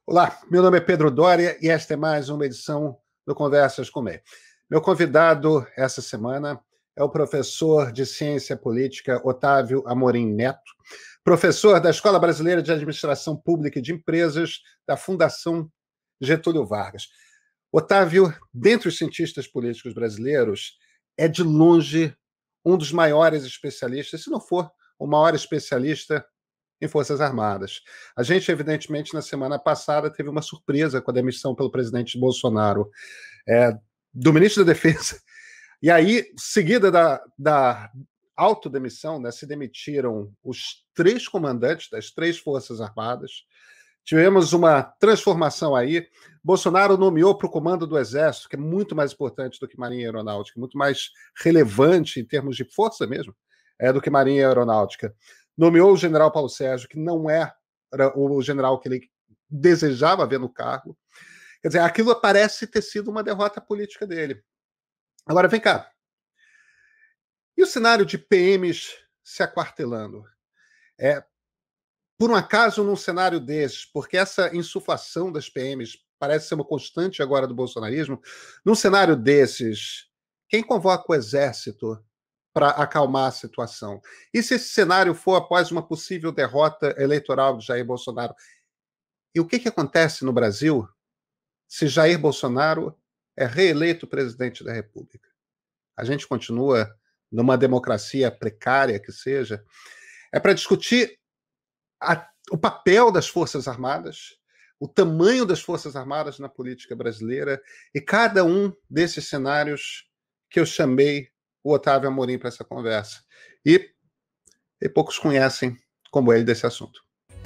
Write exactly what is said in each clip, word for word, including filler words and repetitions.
Olá, meu nome é Pedro Doria e esta é mais uma edição do Conversas com Meio. Meu convidado essa semana é o professor de Ciência Política Otávio Amorim Neto, professor da Escola Brasileira de Administração Pública e de Empresas da Fundação Getúlio Vargas. Otávio, dentre os cientistas políticos brasileiros, é de longe um dos maiores especialistas, se não for o maior especialista em Forças Armadas. A gente, evidentemente, na semana passada teve uma surpresa com a demissão pelo presidente Bolsonaro é, do ministro da Defesa. E aí, seguida da, da autodemissão, né, se demitiram os três comandantes das três Forças Armadas. Tivemos uma transformação aí. Bolsonaro nomeou para o comando do Exército, que é muito mais importante do que Marinha e Aeronáutica, muito mais relevante em termos de força mesmo, é, do que Marinha e Aeronáutica. Nomeou o general Paulo Sérgio, que não é o general que ele desejava ver no cargo. Quer dizer, aquilo parece ter sido uma derrota política dele. Agora, vem cá. E o cenário de P Ms se aquartelando? É, por um acaso, num cenário desses, porque essa insuflação das P Ms parece ser uma constante agora do bolsonarismo, num cenário desses, quem convoca o Exército para acalmar a situação? E se esse cenário for após uma possível derrota eleitoral de Jair Bolsonaro? E o que, que acontece no Brasil se Jair Bolsonaro é reeleito presidente da República? A gente continua numa democracia precária que seja. É para discutir a, o papel das Forças Armadas, o tamanho das Forças Armadas na política brasileira e cada um desses cenários que eu chamei o Otávio Amorim para essa conversa. E, e poucos conhecem como ele desse assunto.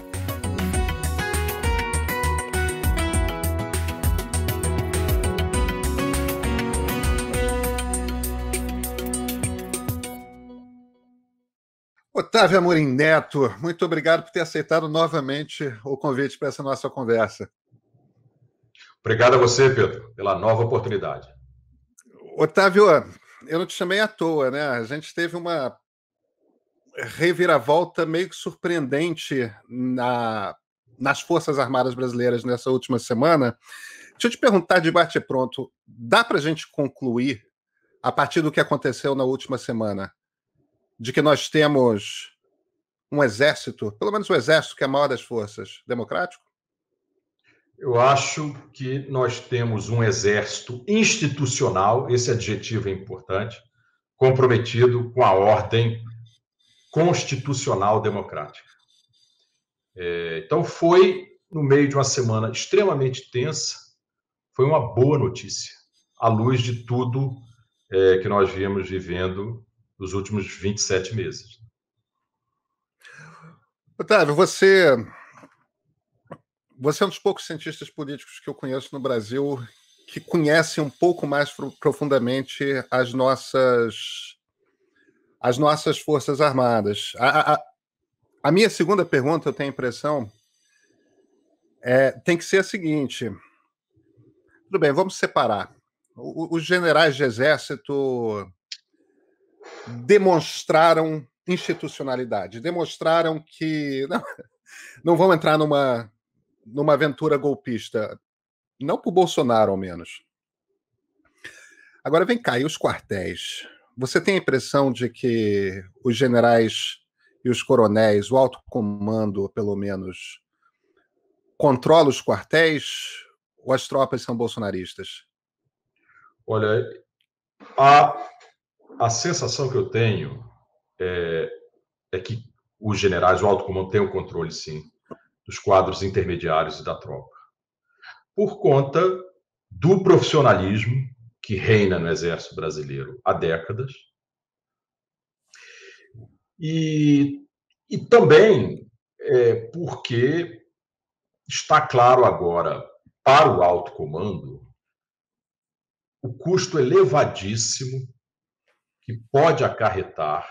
Otávio Amorim Neto, muito obrigado por ter aceitado novamente o convite para essa nossa conversa. Obrigado a você, Pedro, pela nova oportunidade. Otávio, eu não te chamei à toa, né? A gente teve uma reviravolta meio que surpreendente na, nas Forças Armadas Brasileiras nessa última semana. Deixa eu te perguntar de bate-pronto, dá para a gente concluir, a partir do que aconteceu na última semana, de que nós temos um exército, pelo menos o exército que é a maior das forças, democrático? Eu acho que nós temos um exército institucional, esse adjetivo é importante, comprometido com a ordem constitucional democrática. É, então, foi, no meio de uma semana extremamente tensa, foi uma boa notícia, à luz de tudo é, que nós viemos vivendo nos últimos vinte e sete meses. Otávio, você, você é um dos poucos cientistas políticos que eu conheço no Brasil que conhece um pouco mais profundamente as nossas, as nossas Forças Armadas. A, a, a minha segunda pergunta, eu tenho a impressão, é, tem que ser a seguinte. Tudo bem, vamos separar. O, os generais de exército demonstraram institucionalidade, demonstraram que não, não vão entrar numa, numa aventura golpista, não por Bolsonaro, ao menos. Agora, vem cá, e os quartéis? Você tem a impressão de que os generais e os coronéis, o alto comando, pelo menos, controla os quartéis ou as tropas são bolsonaristas? Olha, a, a sensação que eu tenho é, é que os generais, o alto comando, tem o controle, sim, dos quadros intermediários e da tropa. Por conta do profissionalismo que reina no Exército Brasileiro há décadas. E, e também é, porque está claro agora para o alto comando o custo elevadíssimo que pode acarretar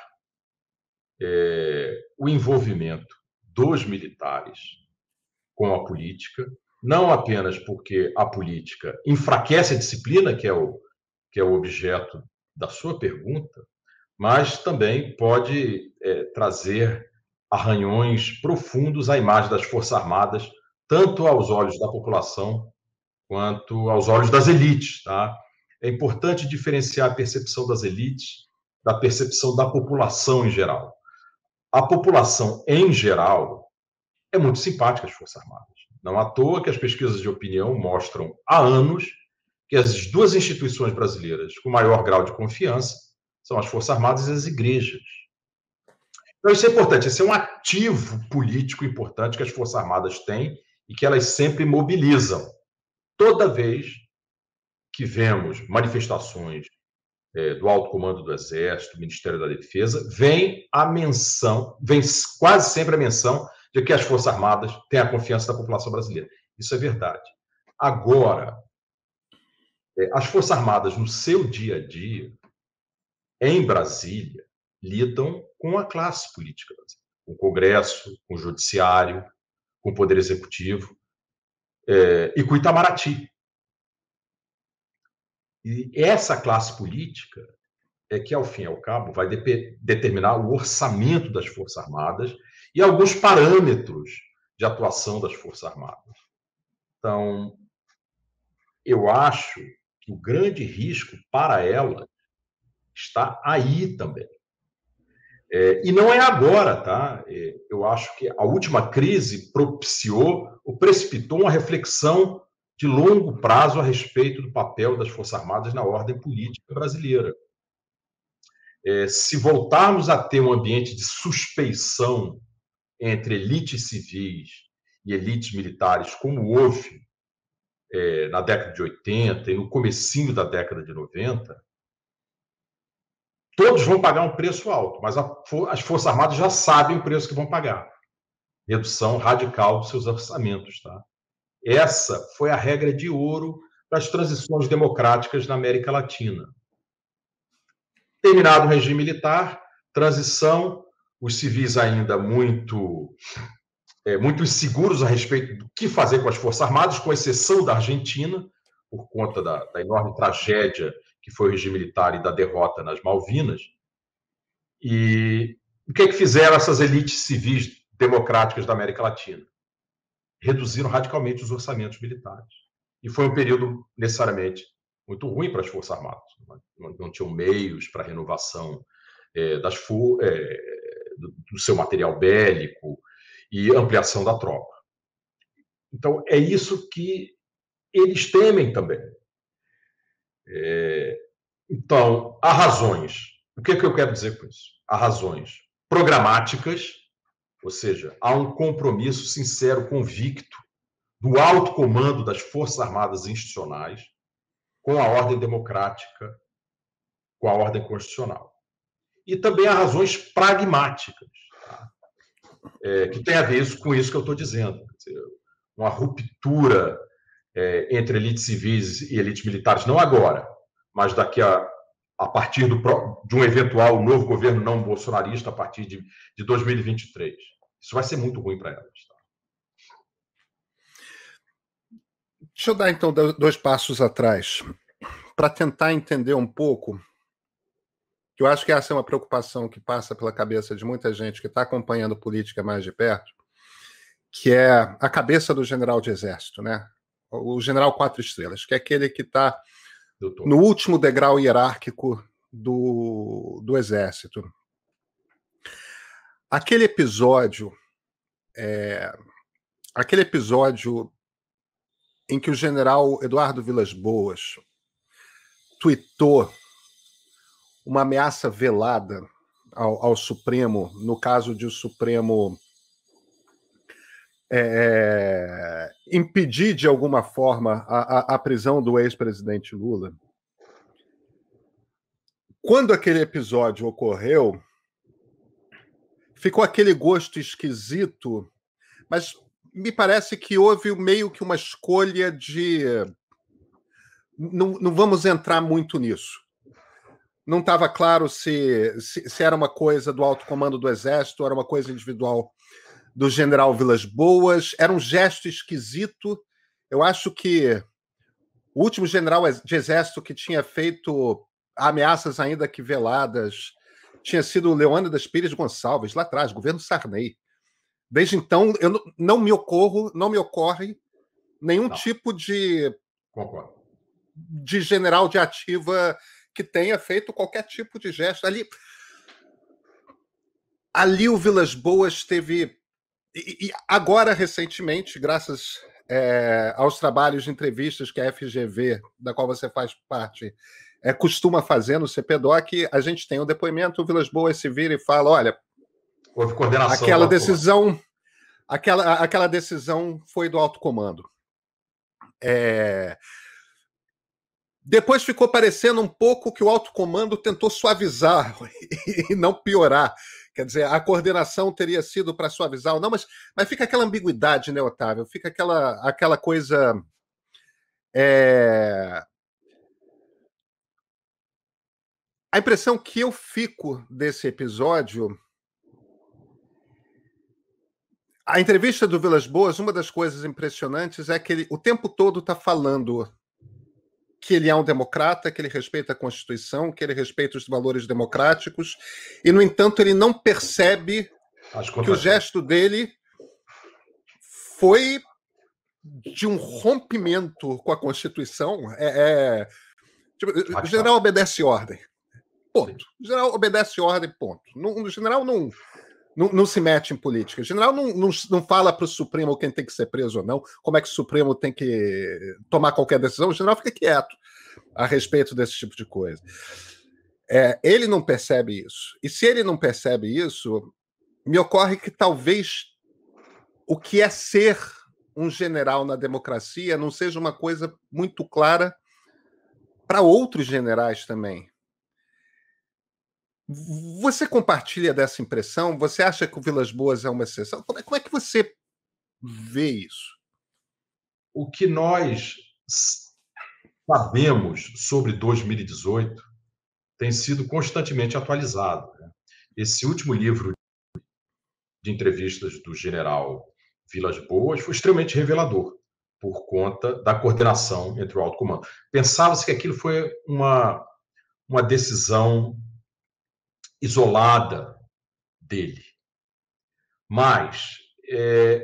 é, o envolvimento dos militares com a política, não apenas porque a política enfraquece a disciplina, que é o, que é o objeto da sua pergunta, mas também pode é, trazer arranhões profundos à imagem das Forças Armadas tanto aos olhos da população quanto aos olhos das elites. Tá? É importante diferenciar a percepção das elites da percepção da população em geral. A população em geral é muito simpática às Forças Armadas. Não à toa que as pesquisas de opinião mostram há anos que as duas instituições brasileiras com maior grau de confiança são as Forças Armadas e as igrejas. Então, isso é importante, esse é um ativo político importante que as Forças Armadas têm e que elas sempre mobilizam. Toda vez que vemos manifestações é, do alto comando do Exército, do Ministério da Defesa, vem a menção, vem quase sempre a menção de que as Forças Armadas têm a confiança da população brasileira. Isso é verdade. Agora, é, as Forças Armadas, no seu dia a dia, em Brasília, lidam com a classe política brasileira, com o Congresso, com o Judiciário, com o Poder Executivo é, e com o Itamaraty. E essa classe política é que, ao fim e ao cabo, vai de- determinar o orçamento das Forças Armadas e alguns parâmetros de atuação das Forças Armadas. Então, eu acho que o grande risco para ela está aí também. É, e não é agora, tá? É, eu acho que a última crise propiciou ou precipitou uma reflexão de longo prazo a respeito do papel das Forças Armadas na ordem política brasileira. É, se voltarmos a ter um ambiente de suspeição entre elites civis e elites militares, como houve é, na década de oitenta e no comecinho da década de noventa, todos vão pagar um preço alto, mas a, as Forças Armadas já sabem o preço que vão pagar. Redução radical dos seus orçamentos. Tá? Essa foi a regra de ouro das transições democráticas na América Latina. Terminado o regime militar, transição, os civis ainda muito, é, muito inseguros a respeito do que fazer com as Forças Armadas, com exceção da Argentina, por conta da, da enorme tragédia que foi o regime militar e da derrota nas Malvinas. E o que é que fizeram essas elites civis democráticas da América Latina? Reduziram radicalmente os orçamentos militares. E foi um período necessariamente muito ruim para as Forças Armadas. Não, não tinham meios para a renovação é, das, é, do, do seu material bélico e ampliação da tropa. Então, é isso que eles temem também. É, então, há razões. O que é que eu quero dizer com isso? Há razões programáticas, ou seja, há um compromisso sincero, convicto, do alto comando das Forças Armadas institucionais com a ordem democrática, com a ordem constitucional. E também há razões pragmáticas, tá? é, que tem a ver isso, com isso que eu estou dizendo. Quer dizer, uma ruptura é, entre elites civis e elites militares, não agora, mas daqui a, a partir do, de um eventual novo governo não bolsonarista a partir de, de dois mil e vinte e três. Isso vai ser muito ruim para elas. Tá? Deixa eu dar, então, dois passos atrás, para tentar entender um pouco, que eu acho que essa é uma preocupação que passa pela cabeça de muita gente que está acompanhando política mais de perto, que é a cabeça do general de exército, né? O general quatro estrelas, que é aquele que está no último degrau hierárquico do, do exército. Aquele episódio, é, aquele episódio em que o general Eduardo Vilas Boas tuitou uma ameaça velada ao, ao Supremo, no caso de o Supremo é, impedir de alguma forma a, a, a prisão do ex-presidente Lula. Quando aquele episódio ocorreu, ficou aquele gosto esquisito, mas me parece que houve meio que uma escolha de... Não, não vamos entrar muito nisso. Não estava claro se, se, se era uma coisa do alto comando do Exército, era uma coisa individual do general Vilas Boas, era um gesto esquisito. Eu acho que o último general de Exército que tinha feito ameaças ainda que veladas tinha sido o Leônidas Pires Gonçalves, lá atrás, governo Sarney. Desde então, eu não, não me ocorro, não me ocorre nenhum Não. tipo de, Concordo. de general de ativa que tenha feito qualquer tipo de gesto. Ali, ali o Vilas Boas teve... E, e agora, recentemente, graças é, aos trabalhos de entrevistas que a F G V, da qual você faz parte, é, costuma fazer no C P D O C, a gente tem um depoimento, o Vilas Boas se vira e fala, olha, houve coordenação aquela decisão, aquela, aquela decisão foi do alto comando. É... Depois ficou parecendo um pouco que o alto comando tentou suavizar e não piorar. Quer dizer, a coordenação teria sido para suavizar ou não, mas, mas fica aquela ambiguidade, né, Otávio? Fica aquela, aquela coisa... É... A impressão que eu fico desse episódio... A entrevista do Vilas Boas, uma das coisas impressionantes é que ele o tempo todo está falando que ele é um democrata, que ele respeita a Constituição, que ele respeita os valores democráticos, e, no entanto, ele não percebe que o gesto dele foi de um rompimento com a Constituição. É, é... Tipo, o general obedece ordem. Ponto. O general obedece ordem, ponto. O general não... Não, não se mete em política. O general não, não, não fala para o Supremo quem tem que ser preso ou não, como é que o Supremo tem que tomar qualquer decisão. O general fica quieto a respeito desse tipo de coisa. É, ele não percebe isso. E se ele não percebe isso, me ocorre que talvez o que é ser um general na democracia não seja uma coisa muito clara para outros generais também. Você compartilha dessa impressão? Você acha que o Vilas Boas é uma exceção? Como é, como é que você vê isso? O que nós sabemos sobre dois mil e dezoito tem sido constantemente atualizado. Esse último livro de entrevistas do general Vilas Boas foi extremamente revelador por conta da coordenação entre o alto comando. Pensava-se que aquilo foi uma, uma decisão isolada dele. Mas, é,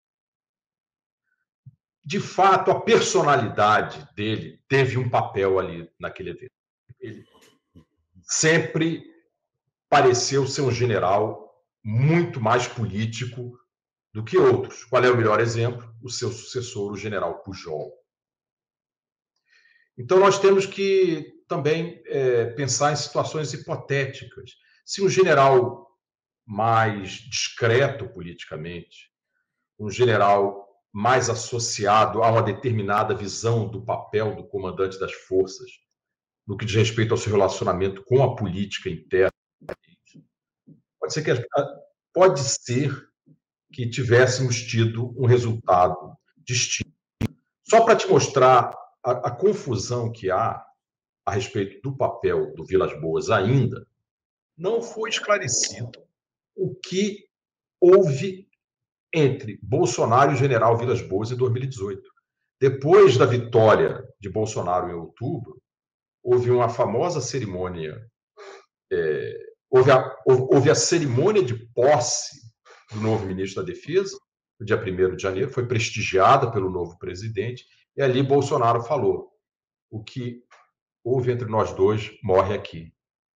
de fato, a personalidade dele teve um papel ali naquele evento. Ele sempre pareceu ser um general muito mais político do que outros. Qual é o melhor exemplo? O seu sucessor, o general Pujol. Então, nós temos que também é, pensar em situações hipotéticas. Se um general mais discreto politicamente, um general mais associado a uma determinada visão do papel do comandante das forças, no que diz respeito ao seu relacionamento com a política interna, pode ser que, pode ser que tivéssemos tido um resultado distinto. Só para te mostrar a, a confusão que há a respeito do papel do Vilas Boas ainda, não foi esclarecido o que houve entre Bolsonaro e o general Vilas Boas em dois mil e dezoito. Depois da vitória de Bolsonaro em outubro, houve uma famosa cerimônia, é, houve, a, houve a cerimônia de posse do novo ministro da Defesa, no dia primeiro de janeiro, foi prestigiada pelo novo presidente, e ali Bolsonaro falou: o que houve entre nós dois morre aqui.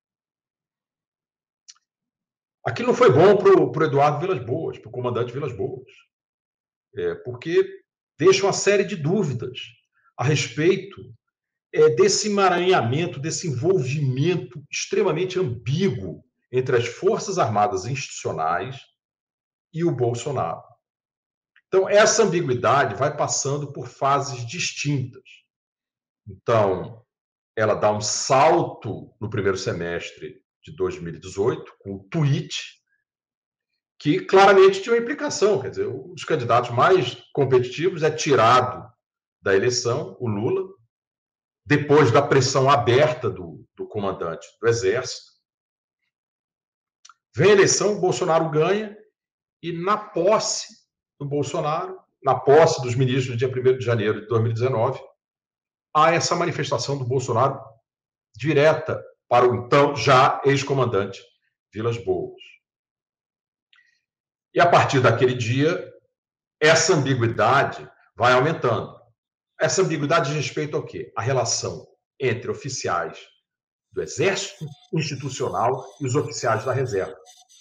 Aquilo não foi bom para o Eduardo Vilas Boas, para o comandante Vilas Boas, é, porque deixa uma série de dúvidas a respeito é, desse emaranhamento, desse envolvimento extremamente ambíguo entre as Forças Armadas institucionais e o Bolsonaro. Então, essa ambiguidade vai passando por fases distintas. Então, ela dá um salto no primeiro semestre de dois mil e dezoito, com o tweet, que claramente tinha uma implicação. Quer dizer, um dos candidatos mais competitivos é tirado da eleição, o Lula, depois da pressão aberta do, do comandante do Exército. Vem a eleição, o Bolsonaro ganha, e na posse do Bolsonaro, na posse dos ministros no dia primeiro de janeiro de dois mil e dezenove, há essa manifestação do Bolsonaro direta para o então já ex-comandante Vilas Boas. E a partir daquele dia, essa ambiguidade vai aumentando. Essa ambiguidade diz respeito ao quê? A relação entre oficiais do Exército institucional e os oficiais da reserva.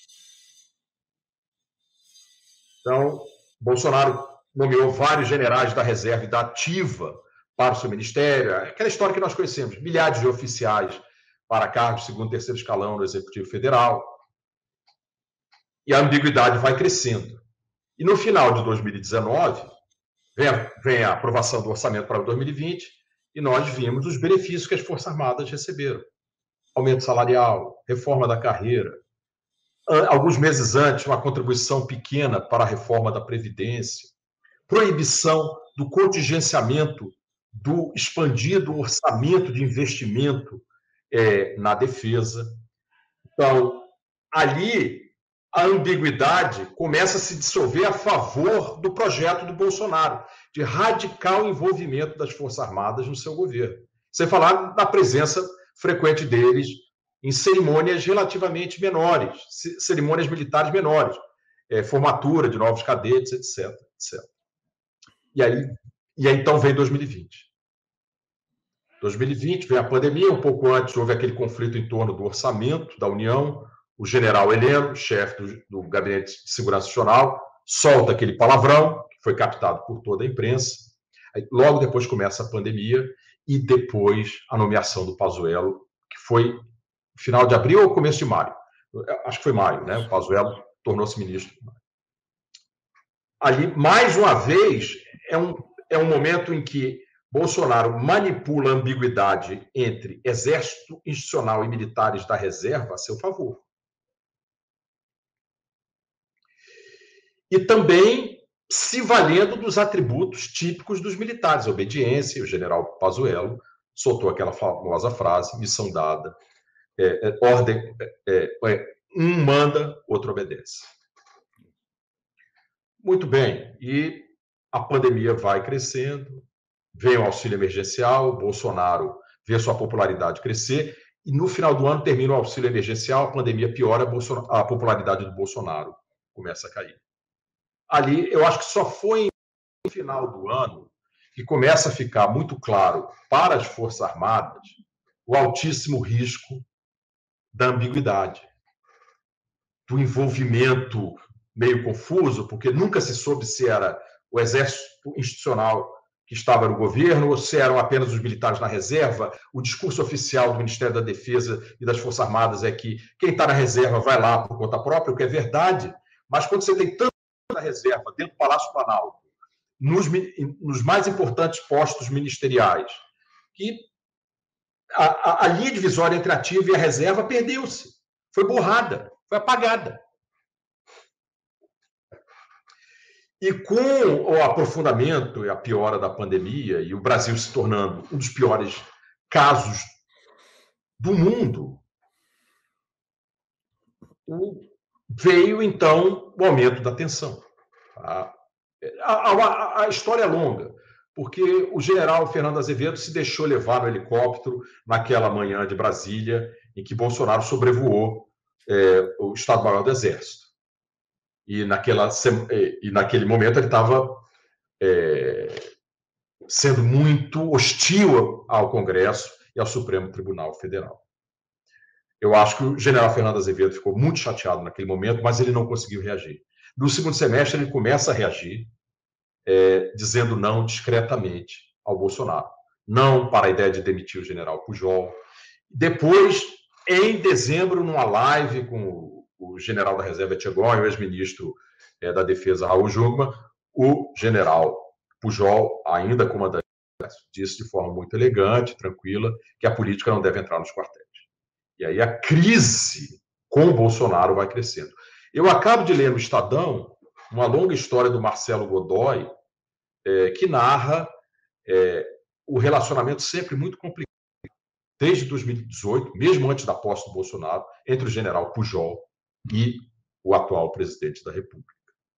Então, Bolsonaro nomeou vários generais da reserva e da ativa para o seu ministério. Aquela história que nós conhecemos, milhares de oficiais para cargos de segundo e terceiro escalão no Executivo Federal. E a ambiguidade vai crescendo. E no final de dois mil e dezenove, vem a, vem a aprovação do orçamento para dois mil e vinte, e nós vimos os benefícios que as Forças Armadas receberam. Aumento salarial, reforma da carreira. Alguns meses antes, uma contribuição pequena para a reforma da Previdência. Proibição do contingenciamento do expandido orçamento de investimento é, na defesa. Então, ali, a ambiguidade começa a se dissolver a favor do projeto do Bolsonaro, de radical envolvimento das Forças Armadas no seu governo. Sem falar da presença frequente deles em cerimônias relativamente menores, cerimônias militares menores, é, formatura de novos cadetes, etc, etcétera. E aí, e aí então vem dois mil e vinte. dois mil e vinte vem a pandemia, um pouco antes houve aquele conflito em torno do orçamento da União. O general Heleno, chefe do, do Gabinete de Segurança Nacional, solta aquele palavrão, que foi captado por toda a imprensa. Aí, logo depois começa a pandemia e depois a nomeação do Pazuello, que foi final de abril ou começo de maio? Acho que foi maio, né? O Pazuello tornou-se ministro. Ali, mais uma vez, é um, é um momento em que Bolsonaro manipula a ambiguidade entre exército institucional e militares da reserva a seu favor. E também se valendo dos atributos típicos dos militares, a obediência. O general Pazuello soltou aquela famosa frase, missão dada, é, é, ordem, é, é, um manda, outro obedece. Muito bem, e a pandemia vai crescendo, vem o auxílio emergencial, Bolsonaro vê sua popularidade crescer, e no final do ano termina o auxílio emergencial, a pandemia piora, a popularidade do Bolsonaro começa a cair. Ali, eu acho que só foi no final do ano que começa a ficar muito claro para as Forças Armadas o altíssimo risco da ambiguidade, do envolvimento meio confuso, porque nunca se soube se era o exército institucional que estava no governo ou se eram apenas os militares na reserva. O discurso oficial do Ministério da Defesa e das Forças Armadas é que quem está na reserva vai lá por conta própria, o que é verdade, mas quando você tem tanto na reserva, dentro do Palácio Planalto, nos, nos mais importantes postos ministeriais, que a, a, a linha divisória entre a ativa e a reserva perdeu-se, foi borrada, foi apagada. E com o aprofundamento e a piora da pandemia, e o Brasil se tornando um dos piores casos do mundo, veio, então, o aumento da tensão. A, a, a história é longa, porque o general Fernando Azevedo se deixou levar no helicóptero naquela manhã de Brasília, em que Bolsonaro sobrevoou é, o Estado-Maior do Exército. E, naquela, e naquele momento ele estava é, sendo muito hostil ao Congresso e ao Supremo Tribunal Federal. Eu acho que o general Fernando Azevedo ficou muito chateado naquele momento, mas ele não conseguiu reagir. No segundo semestre, ele começa a reagir, é, dizendo não discretamente ao Bolsonaro. Não para a ideia de demitir o general Pujol. Depois, em dezembro, numa live com o general da reserva Etchegóin, o ex-ministro é, da Defesa Raul Jungmann, o general Pujol, ainda comandante, disse de forma muito elegante, tranquila, que a política não deve entrar nos quartéis. E aí a crise com o Bolsonaro vai crescendo. Eu acabo de ler no Estadão uma longa história do Marcelo Godoy, é, que narra é, o relacionamento sempre muito complicado, desde dois mil e dezoito, mesmo antes da posse do Bolsonaro, entre o general Pujol e o atual presidente da República.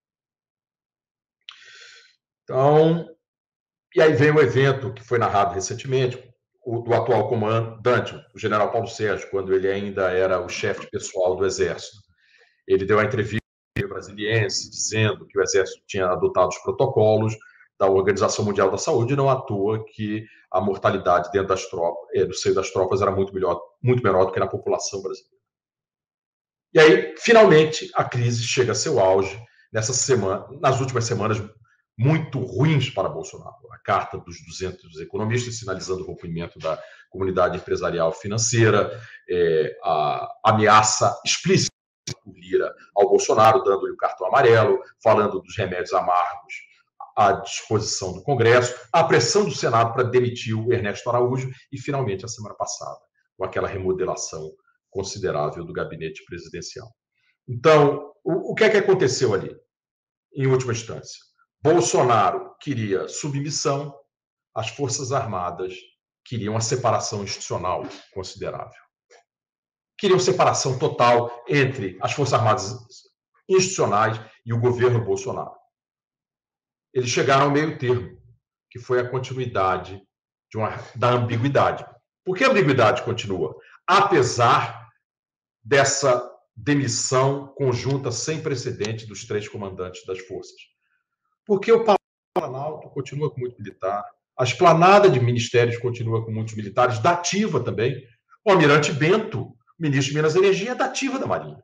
Então, e aí vem o evento que foi narrado recentemente, o, do atual comandante, o general Paulo Sérgio, quando ele ainda era o chefe pessoal do Exército. Ele deu a entrevista brasiliense, dizendo que o Exército tinha adotado os protocolos da Organização Mundial da Saúde, não à toa que a mortalidade dentro das tropas, no seio das tropas era muito melhor, muito menor do que na população brasileira. E aí, finalmente, a crise chega a seu auge nessa semana, nas últimas semanas muito ruins para Bolsonaro. A carta dos duzentos economistas sinalizando o rompimento da comunidade empresarial financeira, é, a ameaça explícita do Lira ao Bolsonaro, dando-lhe o cartão amarelo, falando dos remédios amargos à disposição do Congresso, a pressão do Senado para demitir o Ernesto Araújo e, finalmente, a semana passada, com aquela remodelação considerável do gabinete presidencial. Então, o, o que é que aconteceu ali, em última instância? Bolsonaro queria submissão, as Forças Armadas queriam a separação institucional considerável. Queriam separação total entre as Forças Armadas institucionais e o governo Bolsonaro. Eles chegaram ao meio termo, que foi a continuidade de uma, da ambiguidade. Por que a ambiguidade continua? Apesar dessa demissão conjunta sem precedente dos três comandantes das forças. Porque o Planalto continua com muito militar, a esplanada de ministérios continua com muitos militares, da ativa também. O almirante Bento, ministro de Minas e Energia, é da ativa da Marinha.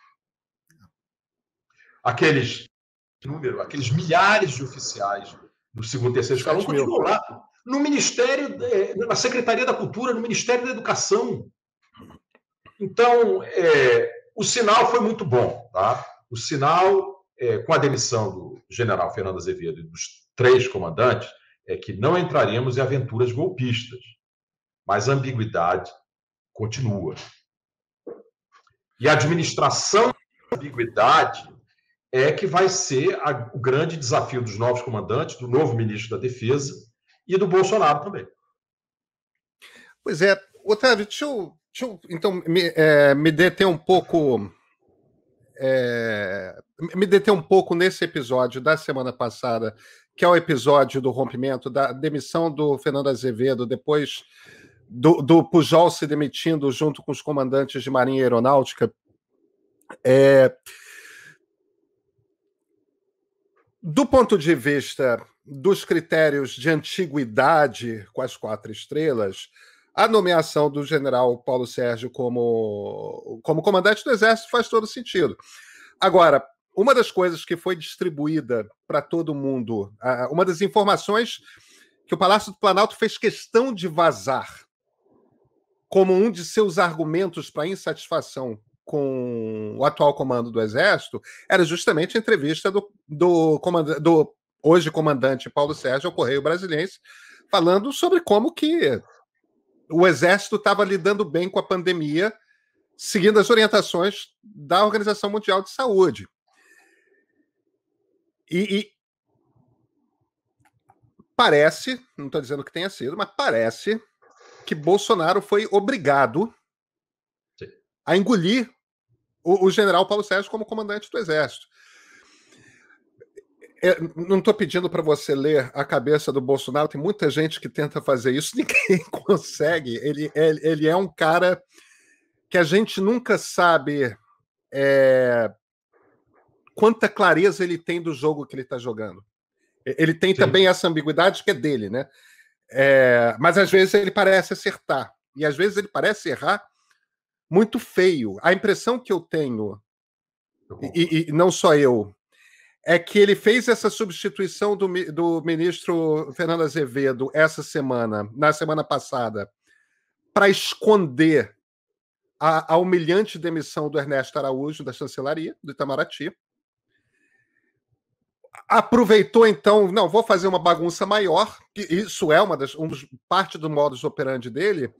Aqueles, número, aqueles milhares de oficiais do segundo e terceiro escalão continuam lá. No Ministério, na Secretaria da Cultura, no Ministério da Educação. Então, é, o sinal foi muito bom. Tá? O sinal, é, com a demissão do general Fernando Azevedo e dos três comandantes, é que não entraríamos em aventuras golpistas. Mas a ambiguidade continua. E a administração da ambiguidade é que vai ser a, o grande desafio dos novos comandantes, do novo ministro da Defesa e do Bolsonaro também. Pois é, Otávio, deixa eu, deixa eu então me, é, me deter um pouco, é, me deter um pouco nesse episódio da semana passada, que é o episódio do rompimento, da demissão do Fernando Azevedo, depois do, do Pujol se demitindo junto com os comandantes de Marinha e Aeronáutica. É, do ponto de vista dos critérios de antiguidade com as quatro estrelas, a nomeação do general Paulo Sérgio como, como comandante do Exército faz todo sentido. Agora, uma das coisas que foi distribuída para todo mundo, uma das informações que o Palácio do Planalto fez questão de vazar como um de seus argumentos para insatisfação com o atual comando do Exército, era justamente a entrevista do, do, comandante, do hoje comandante Paulo Sérgio ao Correio Brasiliense, falando sobre como que o Exército estava lidando bem com a pandemia, seguindo as orientações da Organização Mundial de Saúde. E, e parece, não estou dizendo que tenha sido, mas parece que Bolsonaro foi obrigado a engolir o, o general Paulo Sérgio como comandante do Exército. Eu não estou pedindo para você ler a cabeça do Bolsonaro, tem muita gente que tenta fazer isso, ninguém consegue. Ele, ele, ele é um cara que a gente nunca sabe é, quanta clareza ele tem do jogo que ele está jogando. Ele tem Sim. também essa ambiguidade que é dele, né? É, mas às vezes ele parece acertar, e às vezes ele parece errar muito feio. A impressão que eu tenho, e, e não só eu, é que ele fez essa substituição do, do ministro Fernando Azevedo essa semana, na semana passada, para esconder a, a humilhante demissão do Ernesto Araújo, da chancelaria, do Itamaraty. Aproveitou, então, não, vou fazer uma bagunça maior, que isso é uma das, um, parte do modus operandi dele,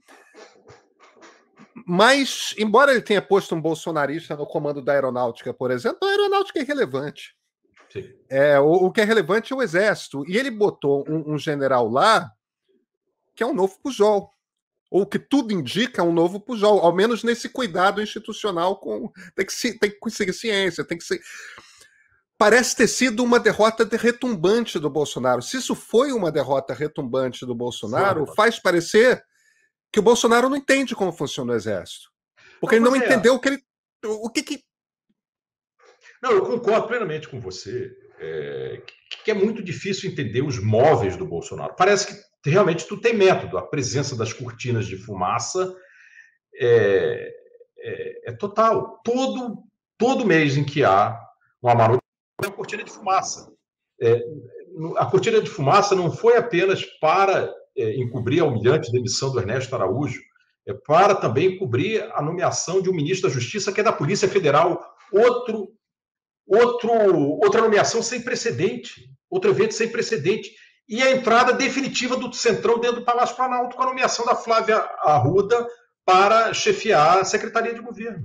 mas, embora ele tenha posto um bolsonarista no comando da aeronáutica, por exemplo, a aeronáutica é irrelevante. É, o, o que é relevante é o Exército. E ele botou um, um general lá que é um novo Pujol. Ou que tudo indica um novo Pujol, ao menos nesse cuidado institucional com. Tem que, se, tem que conseguir ciência, tem que ser. Parece ter sido uma derrota retumbante do Bolsonaro. Se isso foi uma derrota retumbante do Bolsonaro, Sim. faz parecer que o Bolsonaro não entende como funciona o Exército. Porque não, ele não é. entendeu o que ele. O que, que Não, eu concordo plenamente com você, é, que é muito difícil entender os móveis do Bolsonaro. Parece que realmente tudo tem método. A presença das cortinas de fumaça é, é, é total. Todo, todo mês em que há uma manutenção, é uma cortina de fumaça. É, a cortina de fumaça não foi apenas para é, encobrir a humilhante demissão do Ernesto Araújo, é para também cobrir a nomeação de um ministro da Justiça, que é da Polícia Federal, outro, outro, outra nomeação sem precedente, outro evento sem precedente, e a entrada definitiva do Centrão dentro do Palácio Planalto com a nomeação da Flávia Arruda para chefiar a Secretaria de Governo.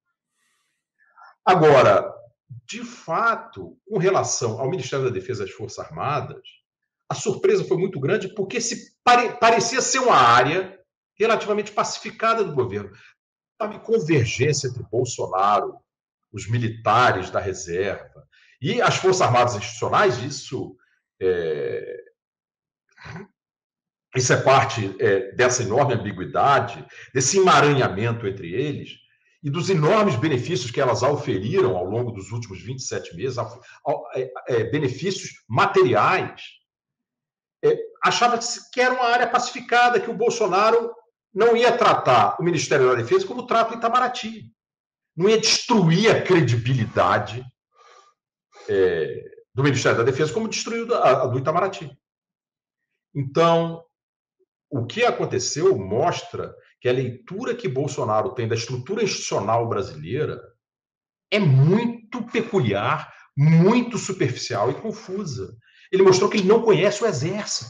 Agora, de fato, com relação ao Ministério da Defesa e às Forças Armadas, a surpresa foi muito grande porque se pare, parecia ser uma área relativamente pacificada do governo. Sabe, convergência entre Bolsonaro, os militares da reserva e as Forças Armadas institucionais, isso é, isso é parte é, dessa enorme ambiguidade, desse emaranhamento entre eles e dos enormes benefícios que elas auferiram ao longo dos últimos vinte e sete meses, é, é, benefícios materiais. É, achava-se que era uma área pacificada, que o Bolsonaro não ia tratar o Ministério da Defesa como trata o Itamaraty. Não ia destruir a credibilidade é, do Ministério da Defesa como destruiu a, a do Itamaraty. Então, o que aconteceu mostra que a leitura que Bolsonaro tem da estrutura institucional brasileira é muito peculiar, muito superficial e confusa. Ele mostrou que ele não conhece o Exército.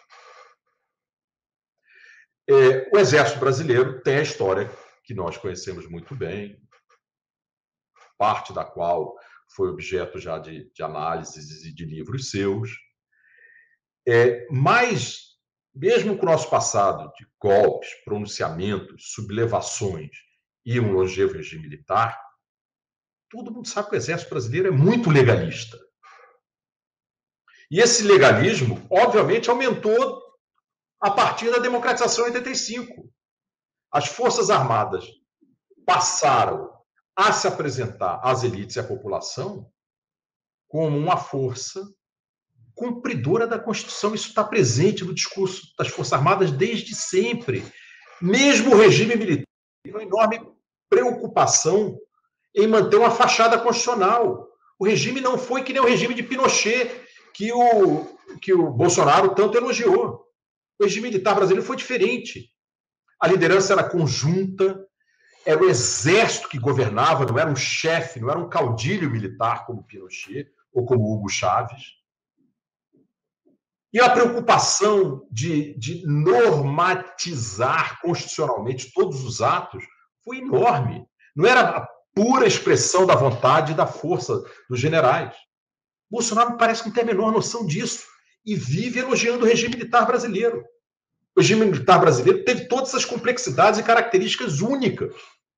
É, o Exército brasileiro tem a história que nós conhecemos muito bem, parte da qual foi objeto já de, de análises e de livros seus. É, mas, mesmo com o nosso passado de golpes, pronunciamentos, sublevações e um longevo regime militar, todo mundo sabe que o Exército brasileiro é muito legalista. E esse legalismo, obviamente, aumentou a partir da democratização em oitenta e cinco. As Forças Armadas passaram a se apresentar às elites e à população como uma força cumpridora da Constituição. Isso está presente no discurso das Forças Armadas desde sempre. Mesmo o regime militar tem uma enorme preocupação em manter uma fachada constitucional. O regime não foi que nem o regime de Pinochet, que o, que o Bolsonaro tanto elogiou. O regime militar brasileiro foi diferente. A liderança era conjunta, era o exército que governava, não era um chefe, não era um caudilho militar como Pinochet ou como Hugo Chávez. E a preocupação de, de normatizar constitucionalmente todos os atos foi enorme. Não era a pura expressão da vontade e da força dos generais. Bolsonaro parece que não tem a menor noção disso e vive elogiando o regime militar brasileiro. O regime militar brasileiro teve todas as complexidades e características únicas.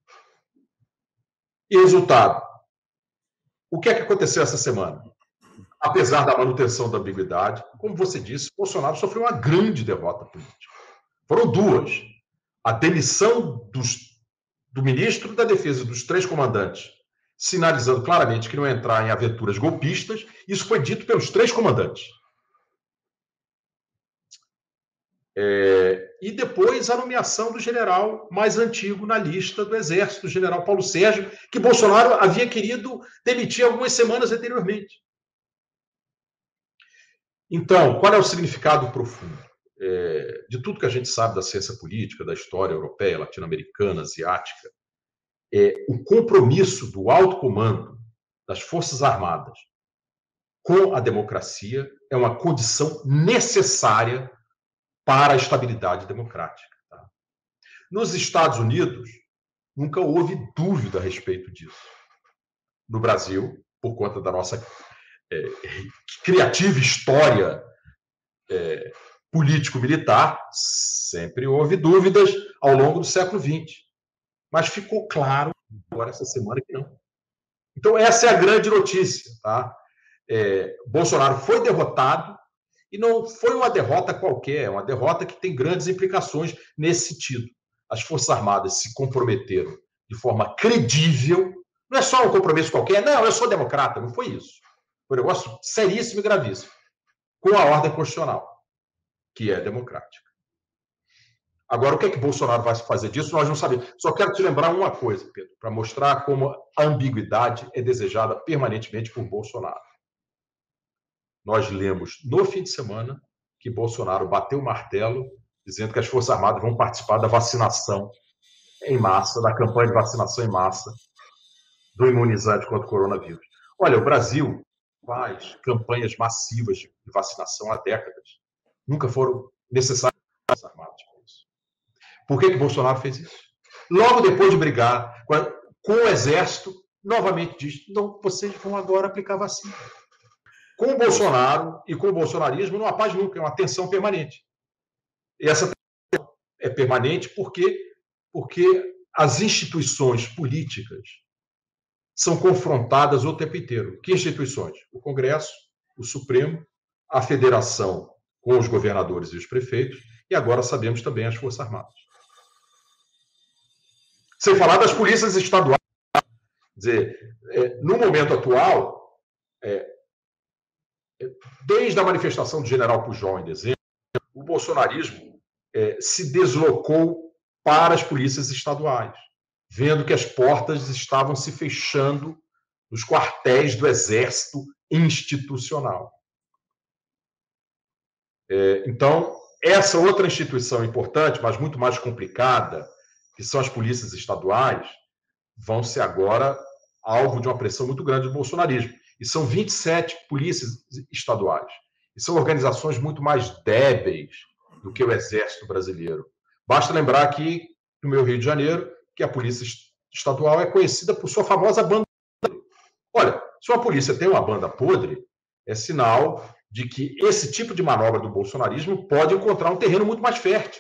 E resultado? O que é que aconteceu essa semana? Apesar da manutenção da ambiguidade, como você disse, Bolsonaro sofreu uma grande derrota política. Foram duas. A demissão dos, do ministro da Defesa e dos três comandantes, sinalizando claramente que não ia entrar em aventuras golpistas. Isso foi dito pelos três comandantes. É, e depois a nomeação do general mais antigo na lista do Exército, o general Paulo Sérgio, que Bolsonaro havia querido demitir algumas semanas anteriormente. Então, qual é o significado profundo é, de tudo que a gente sabe da ciência política, da história europeia, latino-americana, asiática? É, o compromisso do alto comando das Forças Armadas com a democracia é uma condição necessária para a estabilidade democrática. Tá? Nos Estados Unidos, nunca houve dúvida a respeito disso. No Brasil, por conta da nossa é, criativa história é, político-militar, sempre houve dúvidas ao longo do século vinte. Mas ficou claro agora essa semana que não. Então, essa é a grande notícia. Tá? É, Bolsonaro foi derrotado. E não foi uma derrota qualquer, é uma derrota que tem grandes implicações nesse sentido. As Forças Armadas se comprometeram de forma credível, Não é só um compromisso qualquer, não, eu sou democrata, não foi isso. Foi um negócio seríssimo e gravíssimo, com a ordem constitucional, que é democrática. Agora, o que é que Bolsonaro vai fazer disso, nós não sabemos. Só quero te lembrar uma coisa, Pedro, para mostrar como a ambiguidade é desejada permanentemente por Bolsonaro. Nós lemos no fim de semana que Bolsonaro bateu o martelo dizendo que as Forças Armadas vão participar da vacinação em massa, da campanha de vacinação em massa do imunizante contra o coronavírus. Olha, o Brasil faz campanhas massivas de vacinação há décadas. Nunca foram necessárias as Forças Armadas para isso. Por que que Bolsonaro fez isso? Logo depois de brigar com, a, com o Exército, novamente diz, não, vocês vão agora aplicar vacina. Com o Bolsonaro e com o bolsonarismo não há paz nunca, é uma tensão permanente. E essa tensão é permanente porque, porque as instituições políticas são confrontadas o tempo inteiro. Que instituições? O Congresso, o Supremo, a Federação com os governadores e os prefeitos, e agora sabemos também as Forças Armadas. Sem falar das polícias estaduais. Quer dizer, é, no momento atual, é, desde a manifestação do general Pujol em dezembro, o bolsonarismo é, se deslocou para as polícias estaduais, vendo que as portas estavam se fechando nos quartéis do Exército institucional. É, então, essa outra instituição importante, mas muito mais complicada, que são as polícias estaduais, vão ser agora alvo de uma pressão muito grande do bolsonarismo. E são vinte e sete polícias estaduais. E são organizações muito mais débeis do que o Exército Brasileiro. Basta lembrar aqui, no meu Rio de Janeiro, que a Polícia Estadual é conhecida por sua famosa banda podre. Olha, se uma polícia tem uma banda podre, é sinal de que esse tipo de manobra do bolsonarismo pode encontrar um terreno muito mais fértil.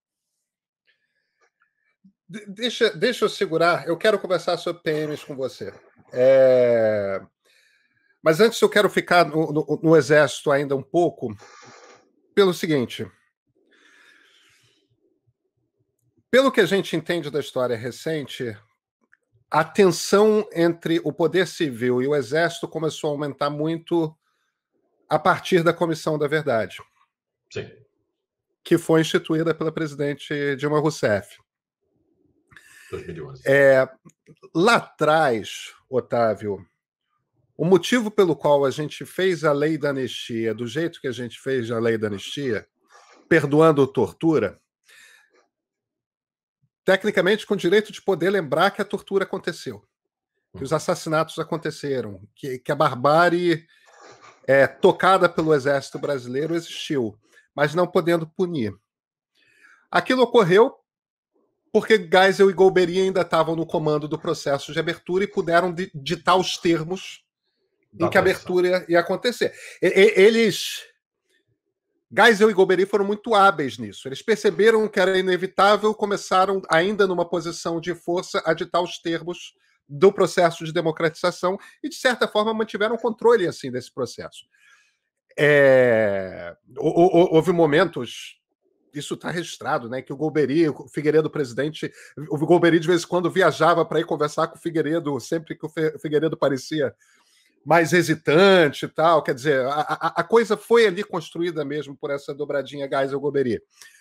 Deixa, deixa eu segurar. Eu quero conversar sobre P Ms com você. É... Mas antes eu quero ficar no, no, no Exército ainda um pouco, pelo seguinte. Pelo que a gente entende da história recente, a tensão entre o poder civil e o Exército começou a aumentar muito a partir da Comissão da Verdade. Sim. Que foi instituída pela presidente Dilma Rousseff. dois mil e onze. É, lá atrás, Otávio, o motivo pelo qual a gente fez a lei da anistia, do jeito que a gente fez a lei da anistia, perdoando tortura, tecnicamente com o direito de poder lembrar que a tortura aconteceu, que os assassinatos aconteceram, que, que a barbárie é, tocada pelo Exército Brasileiro existiu, mas não podendo punir. Aquilo ocorreu porque Geisel e Golbery ainda estavam no comando do processo de abertura e puderam ditar os termos em que a abertura ia acontecer. Eles... Geisel e Golbery foram muito hábeis nisso. Eles perceberam que era inevitável, começaram, ainda numa posição de força, a ditar os termos do processo de democratização e, de certa forma, mantiveram o controle assim, desse processo. É... Houve momentos... Isso está registrado, né? Que o Golbery, o Figueiredo presidente, o Golbery de vez em quando viajava para ir conversar com o Figueiredo, sempre que o Figueiredo parecia mais hesitante e tal. Quer dizer, a, a, a coisa foi ali construída mesmo por essa dobradinha Geisel-Golbery.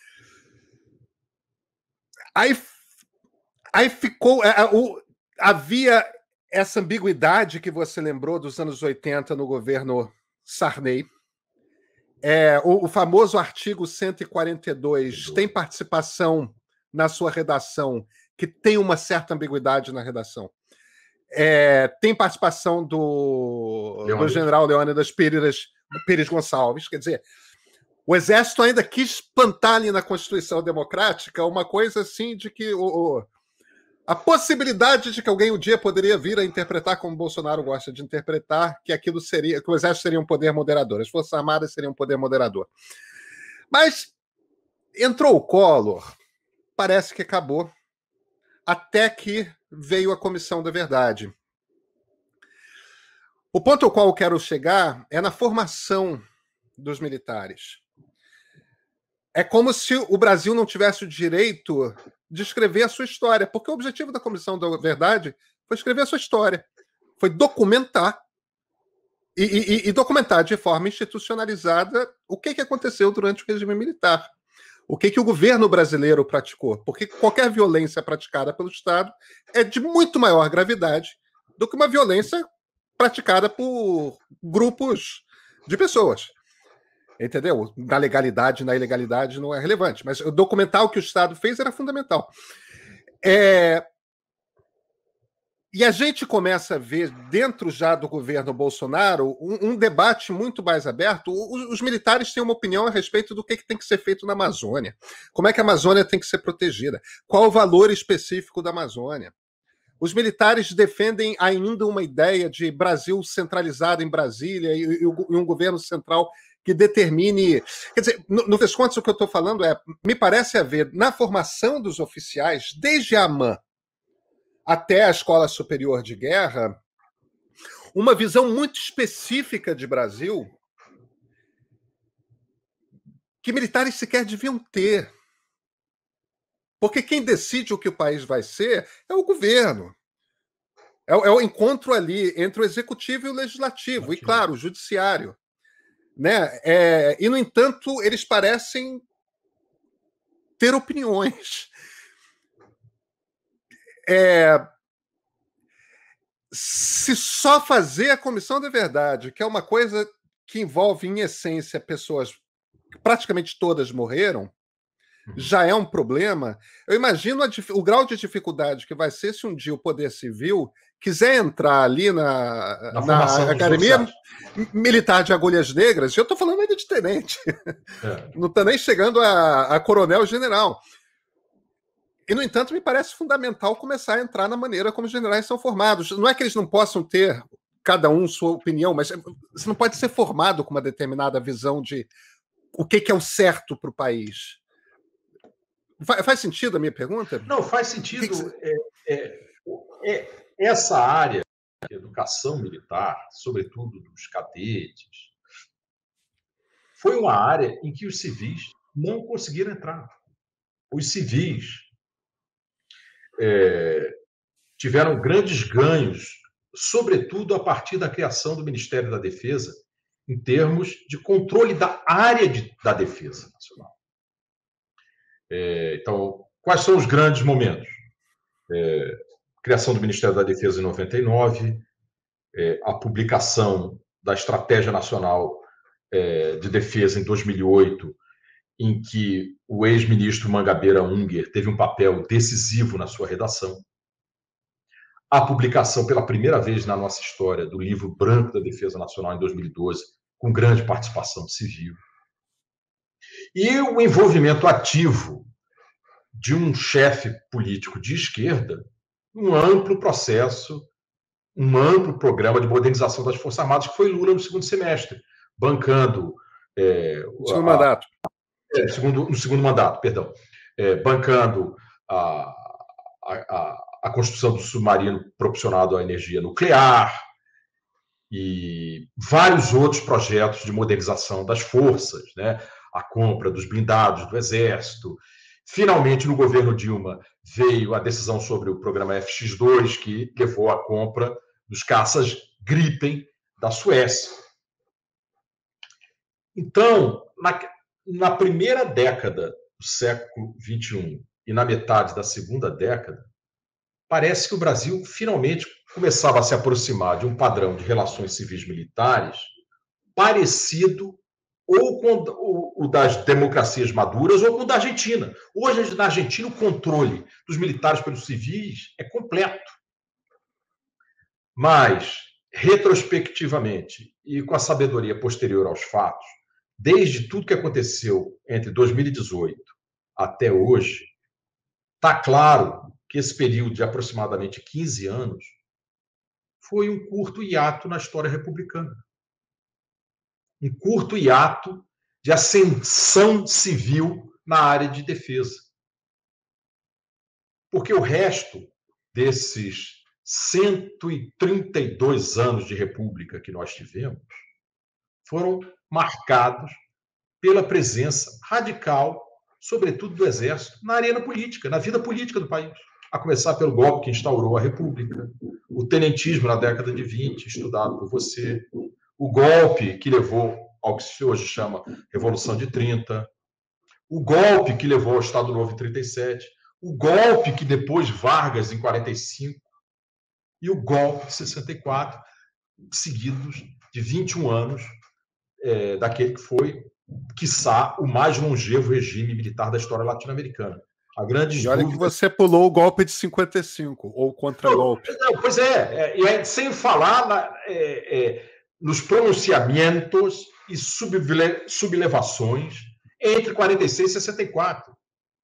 Aí, aí ficou... É, o, havia essa ambiguidade que você lembrou dos anos oitenta no governo Sarney. É, o, o famoso artigo cento e quarenta e dois tem participação na sua redação, que tem uma certa ambiguidade na redação. É, tem participação do, do general Leônidas Pires, Pires Gonçalves. Quer dizer, o Exército ainda quis plantar ali na Constituição Democrática uma coisa assim de que o, o, a possibilidade de que alguém um dia poderia vir a interpretar como Bolsonaro gosta de interpretar, que aquilo seria, que o Exército seria um poder moderador, as Forças Armadas seriam um poder moderador. Mas entrou o Collor, parece que acabou, até que veio a Comissão da Verdade. O ponto ao qual eu quero chegar é na formação dos militares. É como se o Brasil não tivesse o direito de escrever a sua história, porque o objetivo da Comissão da Verdade Foi escrever a sua história. Foi documentar e, e, e documentar de forma institucionalizada o que, que aconteceu durante o regime militar. O que, que o governo brasileiro praticou. Porque qualquer violência praticada pelo Estado é de muito maior gravidade do que uma violência praticada por grupos de pessoas. Entendeu? Na legalidade, na ilegalidade não é relevante. Mas documentar o que o Estado fez era fundamental. É... E a gente começa a ver, dentro já do governo Bolsonaro, um, um debate muito mais aberto. Os, os militares têm uma opinião a respeito do que, que tem que ser feito na Amazônia. Como é que a Amazônia tem que ser protegida? Qual o valor específico da Amazônia? Os militares defendem ainda uma ideia de Brasil centralizado em Brasília e, e, e um governo central que determine... Quer dizer, no, no fim das contas, o que eu estou falando é, me parece haver, na formação dos oficiais, desde a AMAN até a Escola Superior de Guerra, uma visão muito específica de Brasil que militares sequer deviam ter. Porque quem decide o que o país vai ser é o governo. É, é o encontro ali entre o executivo e o legislativo, e, claro, o judiciário. Né? É, e, no entanto, eles parecem ter opiniões. É... Se só fazer a comissão da verdade, que é uma coisa que envolve, em essência, pessoas que praticamente todas morreram, já é um problema. Eu imagino a, o grau de dificuldade que vai ser se um dia o Poder Civil quiser entrar ali na, na, na Academia Militar de Agulhas Negras. Eu estou falando ainda de tenente. É. Não está nem chegando a, a coronel-general. E, no entanto, me parece fundamental começar a entrar na maneira como os generais são formados. Não é que eles não possam ter, cada um, sua opinião, mas você não pode ser formado com uma determinada visão de o que, que é o certo para o país. Faz sentido a minha pergunta? Não, faz sentido. Que que... É, é, é, essa área de educação militar, sobretudo dos cadetes, foi uma área em que os civis não conseguiram entrar. Os civis É, tiveram grandes ganhos, sobretudo a partir da criação do Ministério da Defesa, em termos de controle da área de, da defesa nacional. É, então, quais são os grandes momentos? É, criação do Ministério da Defesa em noventa e nove, é, a publicação da Estratégia Nacional é, de Defesa em dois mil e oito, em que o ex-ministro Mangabeira Unger teve um papel decisivo na sua redação. A publicação, pela primeira vez na nossa história, do livro branco da Defesa Nacional em dois mil e doze, com grande participação civil. E o envolvimento ativo de um chefe político de esquerda num amplo processo, um amplo programa de modernização das Forças Armadas, que foi Lula no segundo semestre, bancando... É, segundo a, mandato. É, no, segundo, no segundo mandato, perdão. É, bancando a, a, a, a construção do submarino propulsionado à energia nuclear e vários outros projetos de modernização das forças, né? A compra dos blindados do Exército. Finalmente, no governo Dilma, veio a decisão sobre o programa F X dois, que levou à compra dos caças Gripen da Suécia. Então, na, na primeira década do século vinte e um e na metade da segunda década, parece que o Brasil finalmente começava a se aproximar de um padrão de relações civis militares parecido ou com o das democracias maduras ou com o da Argentina. Hoje, na Argentina, o controle dos militares pelos civis é completo. Mas, retrospectivamente e com a sabedoria posterior aos fatos, desde tudo que aconteceu entre dois mil e dezoito até hoje, está claro que esse período de aproximadamente quinze anos foi um curto hiato na história republicana. Um curto hiato de ascensão civil na área de defesa. Porque o resto desses cento e trinta e dois anos de república que nós tivemos foram marcados pela presença radical, sobretudo do Exército, na arena política, na vida política do país. a começar pelo golpe que instaurou a República, o tenentismo na década de vinte, estudado por você, o golpe que levou ao que se hoje chama Revolução de trinta, o golpe que levou ao Estado Novo em trinta e sete, o golpe que depois Vargas em quarenta e cinco e o golpe de sessenta e quatro, seguidos de vinte e um anos é, daquele que foi, quiçá, o mais longevo regime militar da história latino-americana. A grande e olha dúvida... que você pulou o golpe de cinquenta e cinco, ou contra-golpe. Não, não, pois é, é, é, sem falar na, é, é, nos pronunciamentos e suble, sublevações entre quarenta e seis e sessenta e quatro.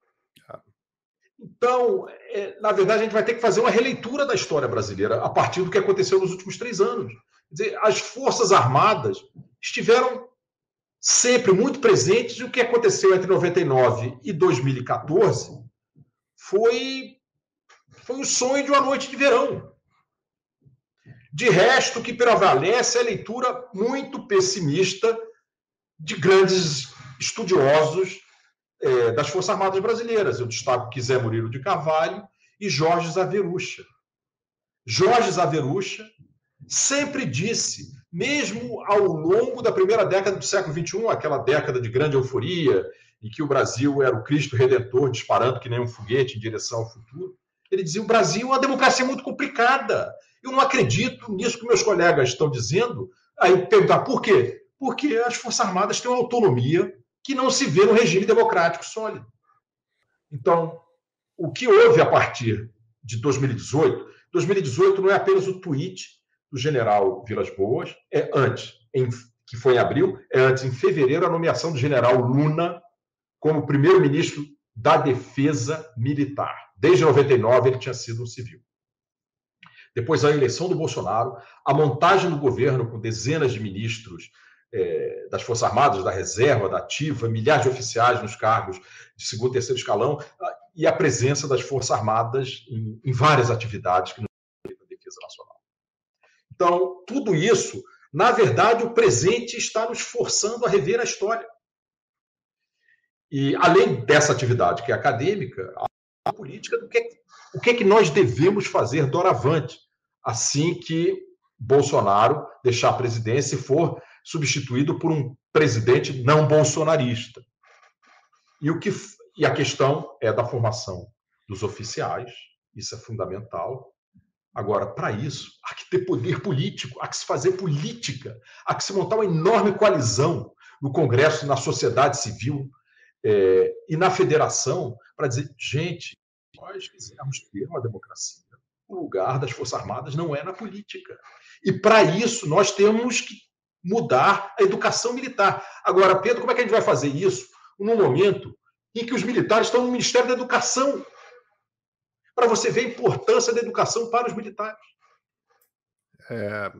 Então, é, na verdade, a gente vai ter que fazer uma releitura da história brasileira a partir do que aconteceu nos últimos três anos. Quer dizer, as Forças Armadas estiveram sempre muito presentes, e o que aconteceu entre noventa e nove e dois mil e quatorze foi, foi um sonho de uma noite de verão. De resto, o que prevalece é a leitura muito pessimista de grandes estudiosos é, das Forças Armadas brasileiras. Eu destaco Quisé Murilo de Carvalho e Jorge Zaverucha. Jorge Zaverucha sempre disse, mesmo ao longo da primeira década do século vinte e um, aquela década de grande euforia, em que o Brasil era o Cristo Redentor disparando que nem um foguete em direção ao futuro, ele dizia: o Brasil é uma democracia muito complicada. Eu não acredito nisso que meus colegas estão dizendo. Aí perguntar por quê? Porque as Forças Armadas têm uma autonomia que não se vê no regime democrático sólido. Então, o que houve a partir de dois mil e dezoito, dois mil e dezoito não é apenas o tweet do general Vilas Boas, é antes, em, que foi em abril, é antes, em fevereiro, a nomeação do general Luna como primeiro-ministro da Defesa Militar. Desde noventa e nove ele tinha sido um civil. Depois a eleição do Bolsonaro, a montagem do governo com dezenas de ministros é, das Forças Armadas, da Reserva, da Ativa, milhares de oficiais nos cargos de segundo e terceiro escalão, e a presença das Forças Armadas em, em várias atividades que não tem da Defesa Nacional. Então, tudo isso, na verdade, o presente está nos forçando a rever a história. E, além dessa atividade que é acadêmica, a política do que, o que é que nós devemos fazer doravante, assim que Bolsonaro deixar a presidência e for substituído por um presidente não bolsonarista. E, o que, e a questão é da formação dos oficiais, isso é fundamental. Agora, para isso, há que ter poder político, há que se fazer política, há que se montar uma enorme coalizão no Congresso, na sociedade civil é, e na federação para dizer, gente, nós quisermos ter uma democracia, o lugar das Forças Armadas não é na política. E, para isso, nós temos que mudar a educação militar. Agora, Pedro, como é que a gente vai fazer isso num momento em que os militares estão no Ministério da Educação? Para você ver a importância da educação para os militares. É...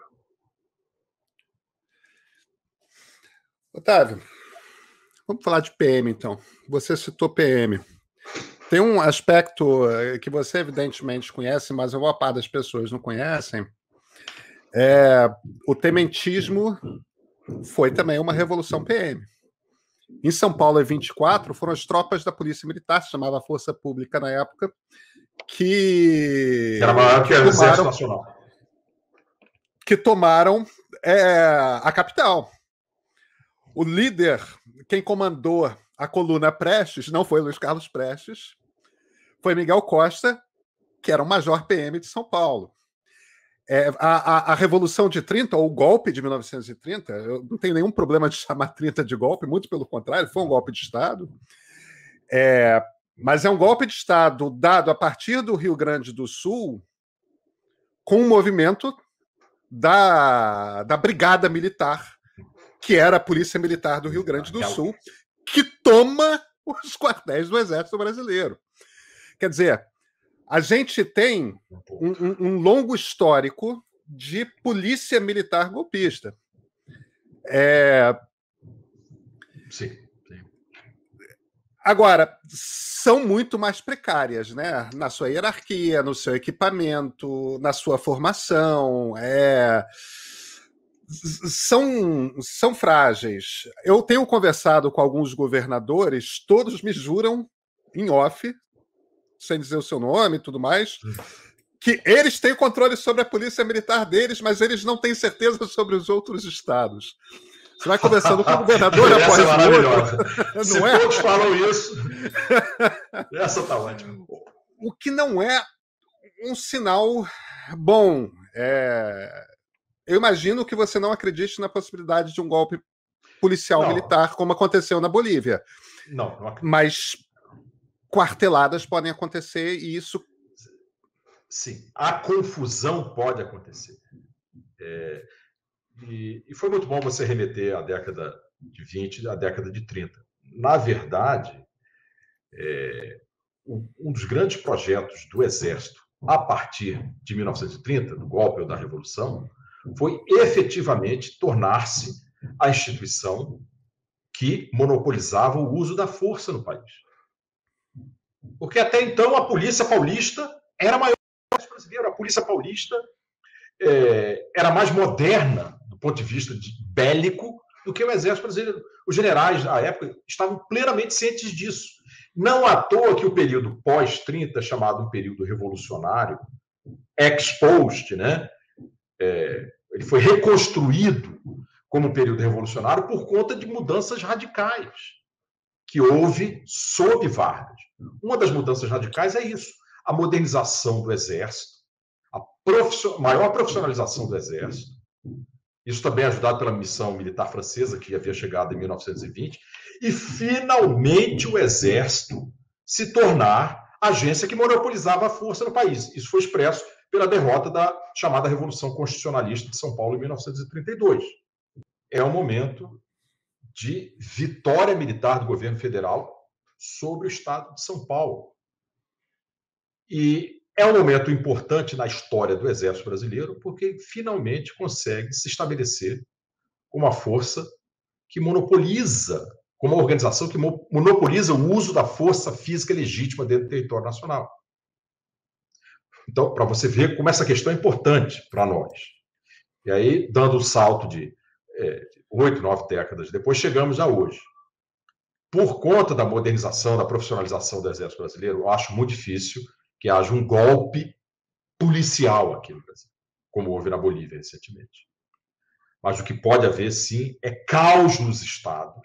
Otávio, vamos falar de P M, então. Você citou P M. Tem um aspecto que você, evidentemente, conhece, mas a maior parte das pessoas não conhecem. É... O tementismo foi também uma revolução P M. Em São Paulo, em vinte e quatro, foram as tropas da Polícia Militar, se chamava Força Pública na época, que... Era maior que o Exército Nacional. Que tomaram é, a capital. O líder, quem comandou a coluna Prestes, não foi Luiz Carlos Prestes, foi Miguel Costa, que era o major P M de São Paulo. É, a, a, a Revolução de trinta, ou o golpe de mil novecentos e trinta, eu não tenho nenhum problema de chamar trinta de golpe, muito pelo contrário, foi um golpe de Estado. É, mas é um golpe de Estado dado a partir do Rio Grande do Sul com um movimento da, da Brigada Militar, que era a Polícia Militar do Rio Grande do Sul, que toma os quartéis do Exército Brasileiro. Quer dizer, a gente tem um, um, um longo histórico de polícia militar golpista. É... Sim, sim. Agora, são muito mais precárias, né? Na sua hierarquia, no seu equipamento, na sua formação. É... São, são frágeis. Eu tenho conversado com alguns governadores, todos me juram, em off, sem dizer o seu nome e tudo mais, que eles têm controle sobre a polícia militar deles, mas eles não têm certeza sobre os outros estados. Você vai conversando com o governador após essa é o outro. Se não é? todos falam isso, essa tá ótima. O que não é um sinal bom. É... Eu imagino que você não acredite na possibilidade de um golpe policial não. militar, como aconteceu na Bolívia. Não, não acredito. Mas quarteladas podem acontecer e isso... Sim, a confusão pode acontecer. É... E, e foi muito bom você remeter à década de vinte, à década de trinta. Na verdade, é, um, um dos grandes projetos do Exército, a partir de mil novecentos e trinta, do golpe ou da Revolução, foi efetivamente tornar-se a instituição que monopolizava o uso da força no país. Porque até então a polícia paulista era maior que o brasileiro. A polícia paulista é, era mais moderna do ponto de vista de bélico do que o exército brasileiro. Os generais, à época, estavam plenamente cientes disso. Não à toa que o período pós-trinta, chamado um período revolucionário, ex-post, né? É, ele foi reconstruído como período revolucionário por conta de mudanças radicais que houve sob Vargas. Uma das mudanças radicais é isso, a modernização do exército, a profission... maior profissionalização do exército. Isso também é ajudado pela missão militar francesa, que havia chegado em mil novecentos e vinte, e finalmente o exército se tornar a agência que monopolizava a força no país. Isso foi expresso pela derrota da chamada Revolução Constitucionalista de São Paulo em mil novecentos e trinta e dois. É um momento de vitória militar do governo federal sobre o estado de São Paulo. E é um momento importante na história do Exército Brasileiro, porque finalmente consegue se estabelecer como uma força que monopoliza, como uma organização que monopoliza o uso da força física legítima dentro do território nacional. Então, para você ver como essa questão é importante para nós. E aí, dando um salto de é, oito, nove décadas depois, chegamos a hoje. Por conta da modernização, da profissionalização do Exército Brasileiro, eu acho muito difícil que haja um golpe policial aqui no Brasil, como houve na Bolívia recentemente. Mas o que pode haver, sim, é caos nos estados.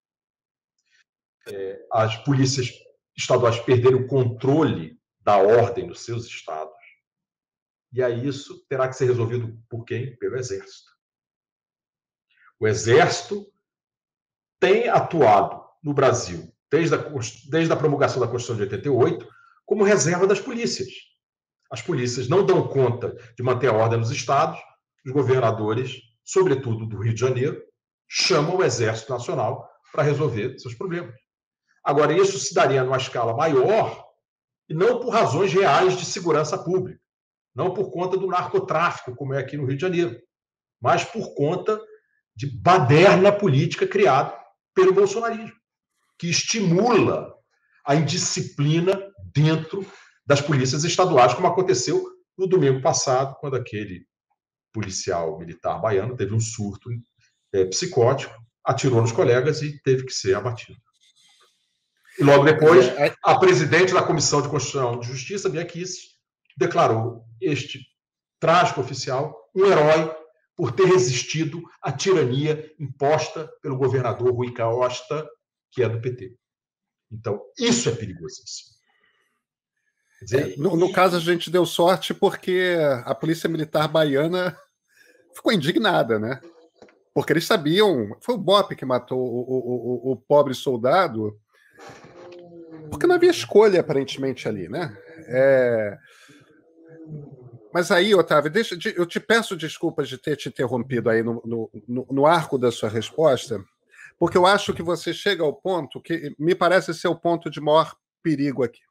É, as polícias estaduais perderem o controle da ordem nos seus estados. E aí isso terá que ser resolvido por quem? Pelo Exército. O Exército tem atuado no Brasil, desde a, desde a promulgação da Constituição de oitenta e oito, como reserva das polícias. As polícias não dão conta de manter a ordem nos estados, os governadores, sobretudo do Rio de Janeiro, chamam o Exército Nacional para resolver seus problemas. Agora, isso se daria numa escala maior e não por razões reais de segurança pública, não por conta do narcotráfico, como é aqui no Rio de Janeiro, mas por conta de baderna política criada pelo bolsonarismo, que estimula a indisciplina dentro das polícias estaduais, como aconteceu no domingo passado, quando aquele policial militar baiano teve um surto é, psicótico, atirou nos colegas e teve que ser abatido. E logo depois, a presidente da Comissão de Constituição e Justiça, Bia Kicis, declarou este trágico oficial um herói por ter resistido à tirania imposta pelo governador Rui Costa, que é do P T. Então, isso é perigosíssimo. Quer dizer, é, no, no caso, a gente deu sorte porque a Polícia Militar Baiana ficou indignada, né? Porque eles sabiam... Foi o BOPE que matou o, o, o, o pobre soldado, porque não havia escolha, aparentemente, ali, né? É... Mas aí, Otávio, deixa, eu te peço desculpas de ter te interrompido aí no, no, no arco da sua resposta, porque eu acho que você chega ao ponto que me parece ser o ponto de maior perigo aqui.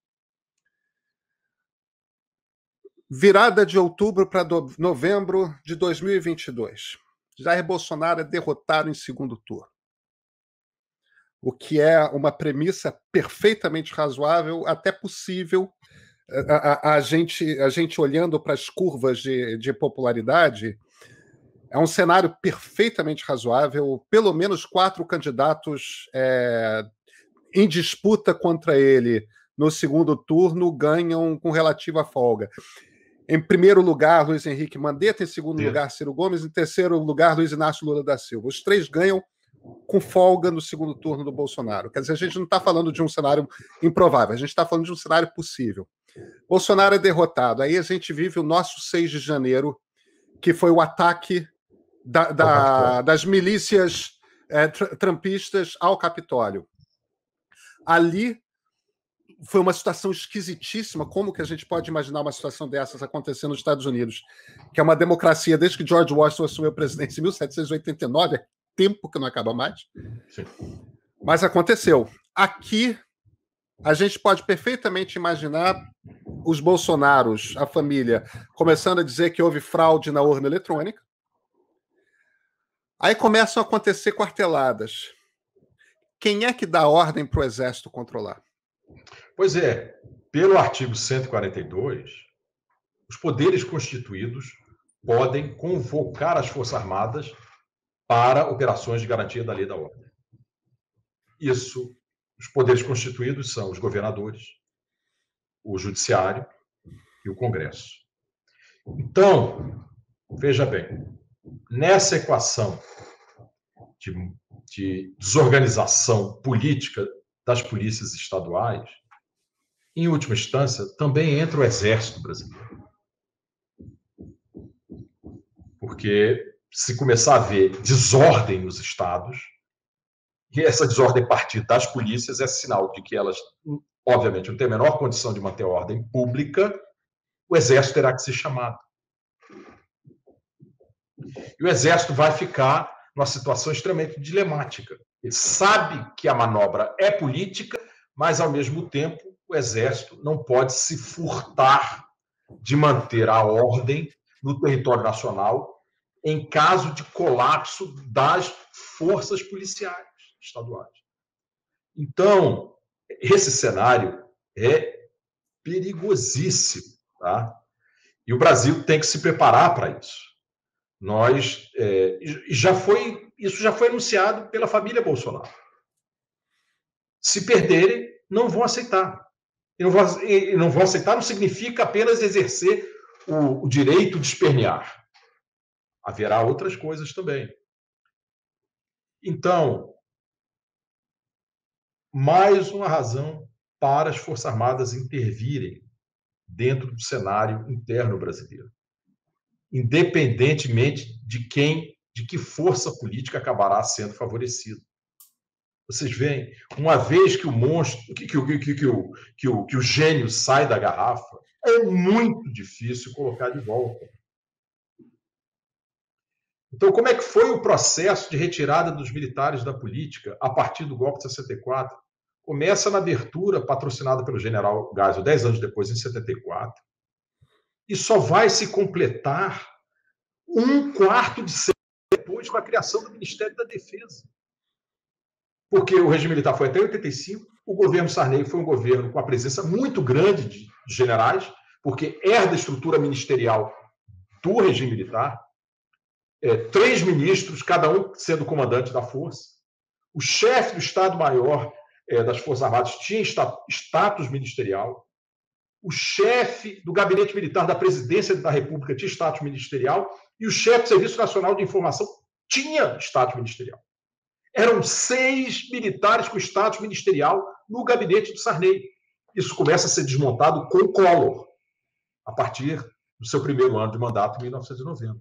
Virada de outubro para novembro de dois mil e vinte e dois. Jair Bolsonaro é derrotado em segundo turno. O que é uma premissa perfeitamente razoável, até possível. A, a, a, gente, a gente olhando para as curvas de, de popularidade, é um cenário perfeitamente razoável, pelo menos quatro candidatos é, em disputa contra ele no segundo turno ganham com relativa folga. Em primeiro lugar, Luiz Henrique Mandetta, em segundo Sim. lugar, Ciro Gomes, em terceiro lugar, Luiz Inácio Lula da Silva. Os três ganham com folga no segundo turno do Bolsonaro. Quer dizer, a gente não está falando de um cenário improvável, a gente está falando de um cenário possível. Bolsonaro é derrotado. Aí a gente vive o nosso seis de janeiro, que foi o ataque da, da, das milícias é, trumpistas ao Capitólio. Ali foi uma situação esquisitíssima. Como que a gente pode imaginar uma situação dessas acontecendo nos Estados Unidos, que é uma democracia desde que George Washington assumiu a presidência em mil setecentos e oitenta e nove, é tempo que não acaba mais. Sim. Mas aconteceu. Aqui, a gente pode perfeitamente imaginar os Bolsonaros, a família, começando a dizer que houve fraude na urna eletrônica. Aí começam a acontecer quarteladas. Quem é que dá ordem para o Exército controlar? Pois é, pelo artigo cento e quarenta e dois, os poderes constituídos podem convocar as Forças Armadas para operações de garantia da lei e da ordem. Isso, os poderes constituídos são os governadores, o Judiciário e o Congresso. Então, veja bem, nessa equação de, de desorganização política das polícias estaduais, em última instância, também entra o Exército brasileiro. Porque se começar a haver desordem nos estados, e essa desordem partir das polícias é sinal de que elas, obviamente, não têm a menor condição de manter a ordem pública, o Exército terá que ser chamado. E o Exército vai ficar numa situação extremamente dilemática. Ele sabe que a manobra é política, mas, ao mesmo tempo, o Exército não pode se furtar de manter a ordem no território nacional em caso de colapso das forças policiais estaduais. Então, esse cenário é perigosíssimo, tá? E o Brasil tem que se preparar para isso. Nós, é, já foi, isso já foi anunciado pela família Bolsonaro. Se perderem, não vão aceitar. E não vão, e não vão aceitar não significa apenas exercer o, o direito de espernear. Haverá outras coisas também. Então, mais uma razão para as Forças Armadas intervirem dentro do cenário interno brasileiro, independentemente de quem, de que força política acabará sendo favorecida. Vocês veem, uma vez que o monstro, que, que, que, que, o, que, o, que o gênio sai da garrafa, é muito difícil colocar de volta. Então, como é que foi o processo de retirada dos militares da política a partir do golpe de sessenta e quatro? Começa na abertura patrocinada pelo general Geisel, dez anos depois, em setenta e quatro, e só vai se completar um quarto de século depois com a criação do Ministério da Defesa. Porque o regime militar foi até oitenta e cinco, o governo Sarney foi um governo com a presença muito grande de generais, porque herda a estrutura ministerial do regime militar, é, três ministros, cada um sendo comandante da força. O chefe do Estado-Maior é, das Forças Armadas tinha status ministerial. O chefe do Gabinete Militar da Presidência da República tinha status ministerial. E o chefe do Serviço Nacional de Informação tinha status ministerial. Eram seis militares com status ministerial no gabinete do Sarney. Isso começa a ser desmontado com o Collor, a partir do seu primeiro ano de mandato, em mil novecentos e noventa.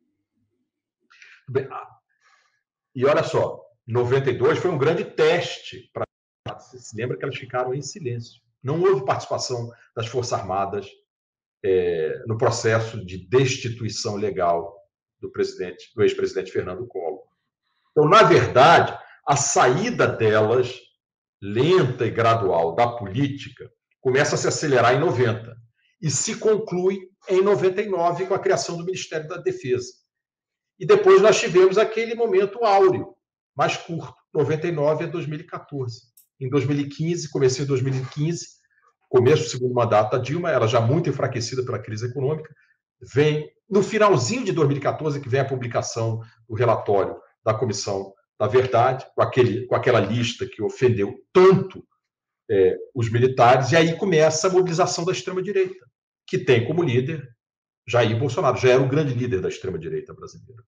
Bem, e olha só, noventa e dois foi um grande teste para. Você se lembra que elas ficaram em silêncio. Não houve participação das Forças Armadas é, no processo de destituição legal do presidente, do ex-presidente Fernando Collor. Então, na verdade, a saída delas, lenta e gradual, da política, começa a se acelerar em noventa e se conclui em noventa e nove com a criação do Ministério da Defesa. E depois nós tivemos aquele momento áureo, mais curto, noventa e nove a dois mil e quatorze. Em dois mil e quinze, comecei em dois mil e quinze, começo do segundo mandato da Dilma, ela já muito enfraquecida pela crise econômica, vem no finalzinho de dois mil e quatorze que vem a publicação do relatório da Comissão da Verdade, com, aquele, com aquela lista que ofendeu tanto é, os militares, e aí começa a mobilização da extrema-direita, que tem como líder Jair Bolsonaro, já era o grande líder da extrema-direita brasileira.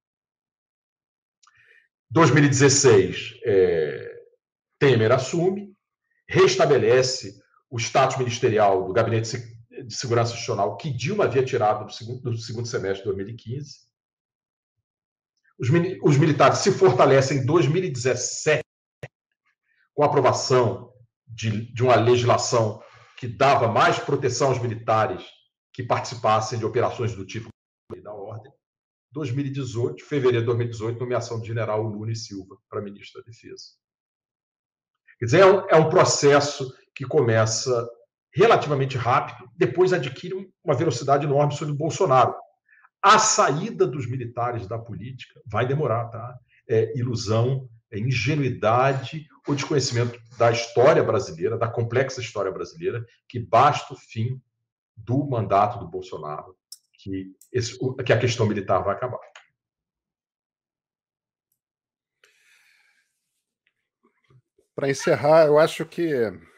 dois mil e dezesseis, é, Temer assume, restabelece o status ministerial do Gabinete de Segurança Institucional que Dilma havia tirado do segundo, do segundo semestre de dois mil e quinze. Os, os militares se fortalecem em dois mil e dezessete com a aprovação de, de uma legislação que dava mais proteção aos militares que participassem de operações do tipo da ordem. dois mil e dezoito, fevereiro de dois mil e dezoito, nomeação do general Nunes Silva para ministro da Defesa. Quer dizer, é um, é um processo que começa relativamente rápido, depois adquire uma velocidade enorme sobre o Bolsonaro. A saída dos militares da política vai demorar, tá? É ilusão, é ingenuidade ou desconhecimento da história brasileira, da complexa história brasileira, que basta o fim do mandato do Bolsonaro, que, esse, que a questão militar vai acabar. Para encerrar, eu acho que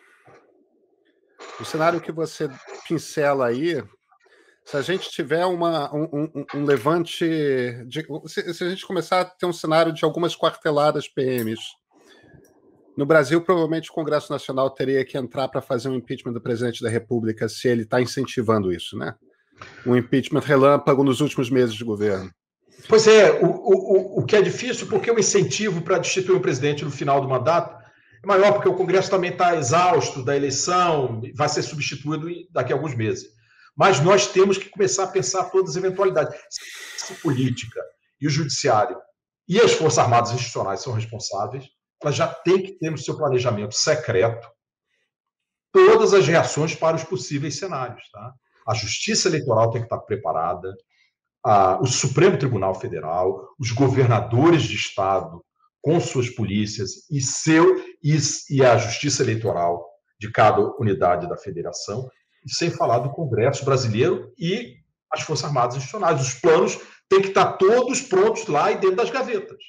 o cenário que você pincela aí, se a gente tiver uma, um, um, um levante, de, se, se a gente começar a ter um cenário de algumas quarteladas P Ms, no Brasil, provavelmente o Congresso Nacional teria que entrar para fazer um impeachment do presidente da República, se ele está incentivando isso, né? Um impeachment relâmpago nos últimos meses de governo. Pois é, o, o, o que é difícil, porque o incentivo para destituir o presidente no final do mandato é maior, porque o Congresso também está exausto da eleição, vai ser substituído daqui a alguns meses. Mas nós temos que começar a pensar todas as eventualidades. Se a política e o judiciário e as Forças Armadas institucionais são responsáveis, elas já têm que ter no seu planejamento secreto todas as reações para os possíveis cenários. Tá? A Justiça Eleitoral tem que estar preparada, a, o Supremo Tribunal Federal, os governadores de Estado com suas polícias e, seu, e, e a Justiça Eleitoral de cada unidade da federação, e sem falar do Congresso brasileiro e as Forças Armadas institucionais. Os planos têm que estar todos prontos lá e dentro das gavetas.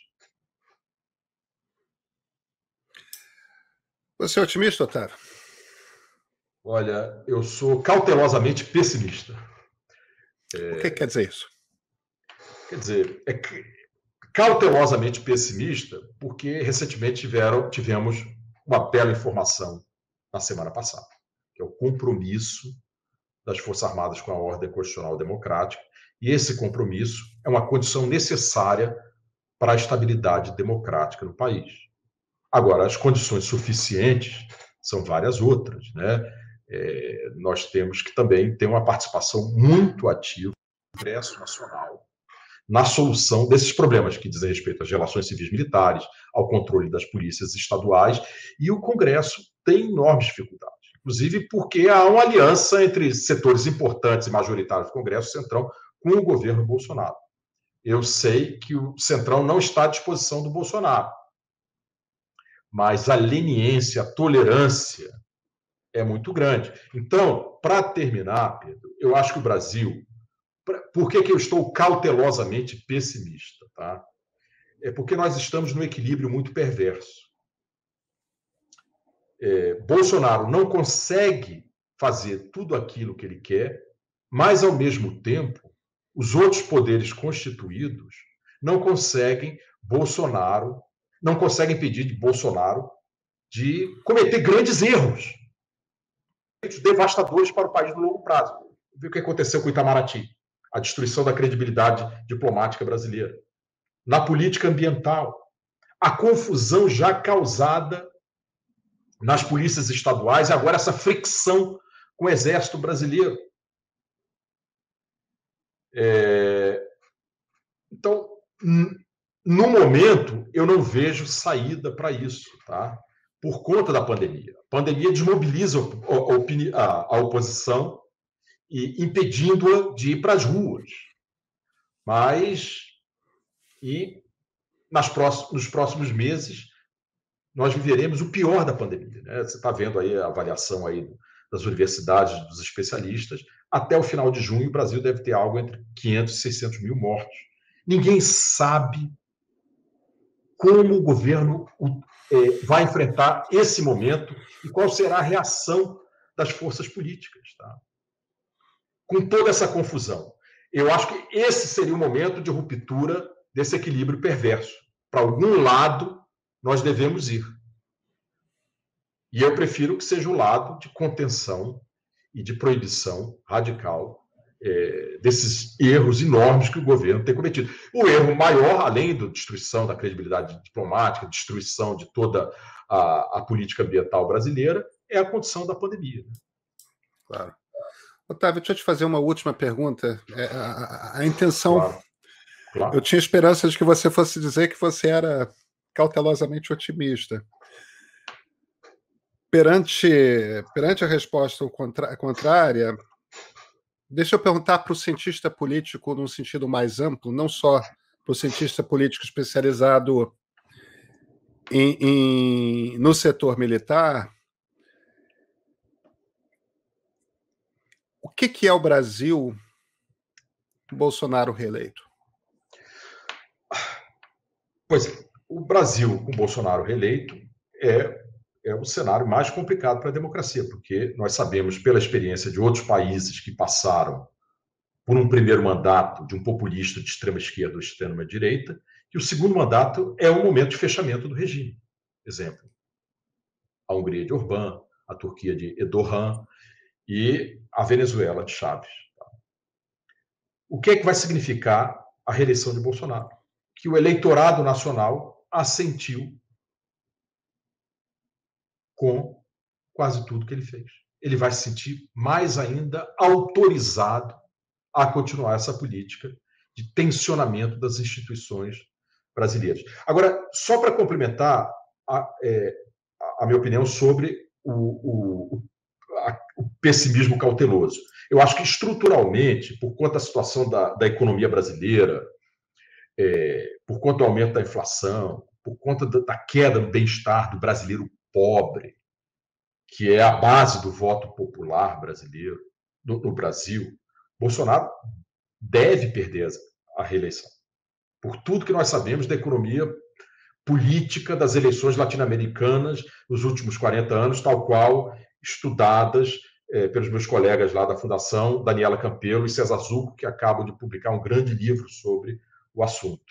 Você é otimista, Otávio? Olha, eu sou cautelosamente pessimista. É... O que quer dizer isso? Quer dizer, é cautelosamente pessimista porque recentemente tiveram, tivemos uma bela informação na semana passada, que é o compromisso das Forças Armadas com a ordem constitucional democrática, e esse compromisso é uma condição necessária para a estabilidade democrática no país. Agora, as condições suficientes são várias outras, né? É, nós temos que também ter uma participação muito ativa do Congresso Nacional na solução desses problemas que dizem respeito às relações civis militares, ao controle das polícias estaduais, e o Congresso tem enormes dificuldades, inclusive porque há uma aliança entre setores importantes e majoritários do Congresso Centrão com o governo Bolsonaro. Eu sei que o Centrão não está à disposição do Bolsonaro, mas a leniência, a tolerância é muito grande. Então, para terminar, Pedro, eu acho que o Brasil... Por que, que eu estou cautelosamente pessimista? Tá? É porque nós estamos num equilíbrio muito perverso. É, Bolsonaro não consegue fazer tudo aquilo que ele quer, mas, ao mesmo tempo, os outros poderes constituídos não conseguem Bolsonaro, não conseguem impedir de Bolsonaro de cometer grandes erros, devastadores para o país no longo prazo. Viu o que aconteceu com o Itamaraty? A destruição da credibilidade diplomática brasileira. Na política ambiental, a confusão já causada nas polícias estaduais e agora essa fricção com o Exército brasileiro. É... Então, no momento, eu não vejo saída para isso, tá? Por conta da pandemia. A pandemia desmobiliza a, a, a oposição e impedindo-a de ir para as ruas. Mas, e nas próximos, nos próximos meses, nós viveremos o pior da pandemia. Né? Você está vendo aí a avaliação aí das universidades, dos especialistas. Até o final de junho, o Brasil deve ter algo entre quinhentos e seiscentos mil mortos. Ninguém sabe como o governo é, vai enfrentar esse momento e qual será a reação das forças políticas, tá? Com toda essa confusão. Eu acho que esse seria o momento de ruptura desse equilíbrio perverso. Para algum lado, nós devemos ir. E eu prefiro que seja o lado de contenção e de proibição radical é, desses erros enormes que o governo tem cometido. O erro maior, além da destruição da credibilidade diplomática, destruição de toda a, a política ambiental brasileira, é a condição da pandemia. Claro. Otávio, deixa eu te fazer uma última pergunta. É, a, a, a intenção... Claro. Claro. Eu tinha esperança de que você fosse dizer que você era cautelosamente otimista. Perante, perante a resposta contrária, deixa eu perguntar para o cientista político num sentido mais amplo, não só para o cientista político especializado em, em, no setor militar. O que, que é o Brasil Bolsonaro reeleito? Pois é, o Brasil com Bolsonaro reeleito é, é o cenário mais complicado para a democracia, porque nós sabemos, pela experiência de outros países que passaram por um primeiro mandato de um populista de extrema esquerda ou extrema direita, que o segundo mandato é o momento de fechamento do regime. Exemplo, a Hungria de Orbán, a Turquia de Erdogan e a Venezuela de Chávez. O que é que vai significar a reeleição de Bolsonaro? Que o eleitorado nacional assentiu com quase tudo que ele fez. Ele vai se sentir mais ainda autorizado a continuar essa política de tensionamento das instituições brasileiras. Agora, só para complementar a, é, a minha opinião sobre o, o, a, o pessimismo cauteloso. Eu acho que, estruturalmente, por conta da situação da, da economia brasileira, é, por conta do aumento da inflação, por conta da, da queda do bem-estar do brasileiro pobre, que é a base do voto popular brasileiro no, no Brasil, Bolsonaro deve perder a reeleição. Por tudo que nós sabemos da economia política das eleições latino-americanas nos últimos quarenta anos, tal qual estudadas eh, pelos meus colegas lá da Fundação, Daniela Campelo e César Zucco, que acabam de publicar um grande livro sobre o assunto.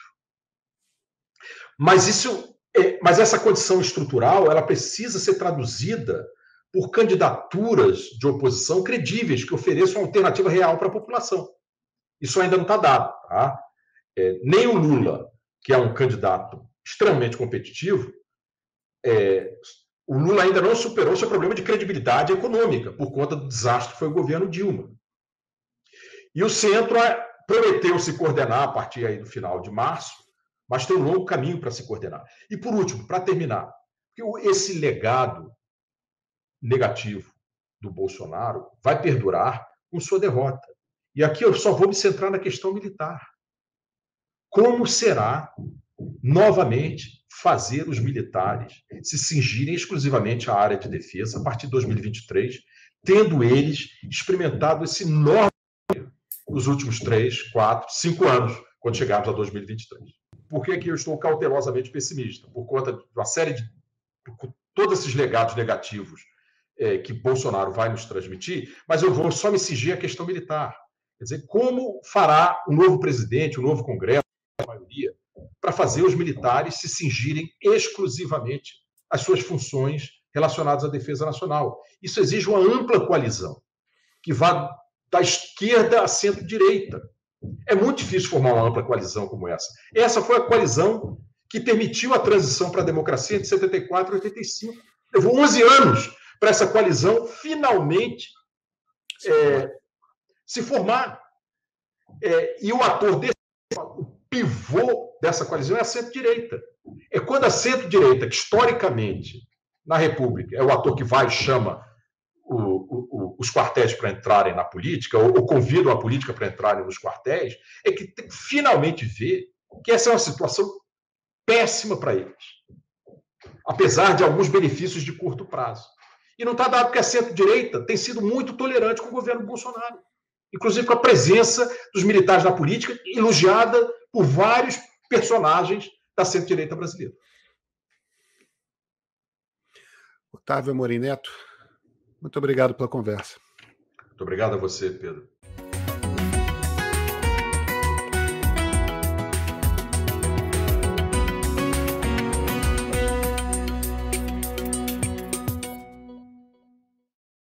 Mas, isso, é, mas essa condição estrutural ela precisa ser traduzida por candidaturas de oposição credíveis que ofereçam uma alternativa real para a população. Isso ainda não está dado. Tá? É, nem o Lula, que é um candidato extremamente competitivo, é, o Lula ainda não superou seu problema de credibilidade econômica por conta do desastre que foi o governo Dilma. E o centro prometeu se coordenar a partir aí do final de março, mas tem um longo caminho para se coordenar. E, por último, para terminar, esse legado negativo do Bolsonaro vai perdurar com sua derrota. E aqui eu só vou me centrar na questão militar. Como será, novamente, fazer os militares se cingirem exclusivamente à área de defesa a partir de dois mil e vinte e três, tendo eles experimentado esse enorme nos últimos três, quatro, cinco anos, quando chegarmos a dois mil e vinte e três. Por que que eu estou cautelosamente pessimista? Por conta de uma série de... Por todos esses legados negativos é, que Bolsonaro vai nos transmitir, mas eu vou só me cingir à questão militar. Quer dizer, como fará o novo presidente, o novo Congresso, a maioria, para fazer os militares se cingirem exclusivamente às suas funções relacionadas à defesa nacional? Isso exige uma ampla coalizão, que vá da esquerda à centro-direita. É muito difícil formar uma ampla coalizão como essa. Essa foi a coalizão que permitiu a transição para a democracia de setenta e quatro a oitenta e cinco. Levou onze anos para essa coalizão finalmente é, se formar. É, e o ator desse, o pivô dessa coalizão é a centro-direita. É quando a centro-direita, que historicamente, na República, é o ator que vai e chama o, o, o, os quartéis para entrarem na política, ou, ou convidam a política para entrarem nos quartéis, é que tem que finalmente ver que essa é uma situação péssima para eles, apesar de alguns benefícios de curto prazo. E não está dado porque a centro-direita tem sido muito tolerante com o governo Bolsonaro, inclusive com a presença dos militares na política, elogiada por vários personagens da centro-direita brasileira. Otávio Amorim Neto, muito obrigado pela conversa. Muito obrigado a você, Pedro.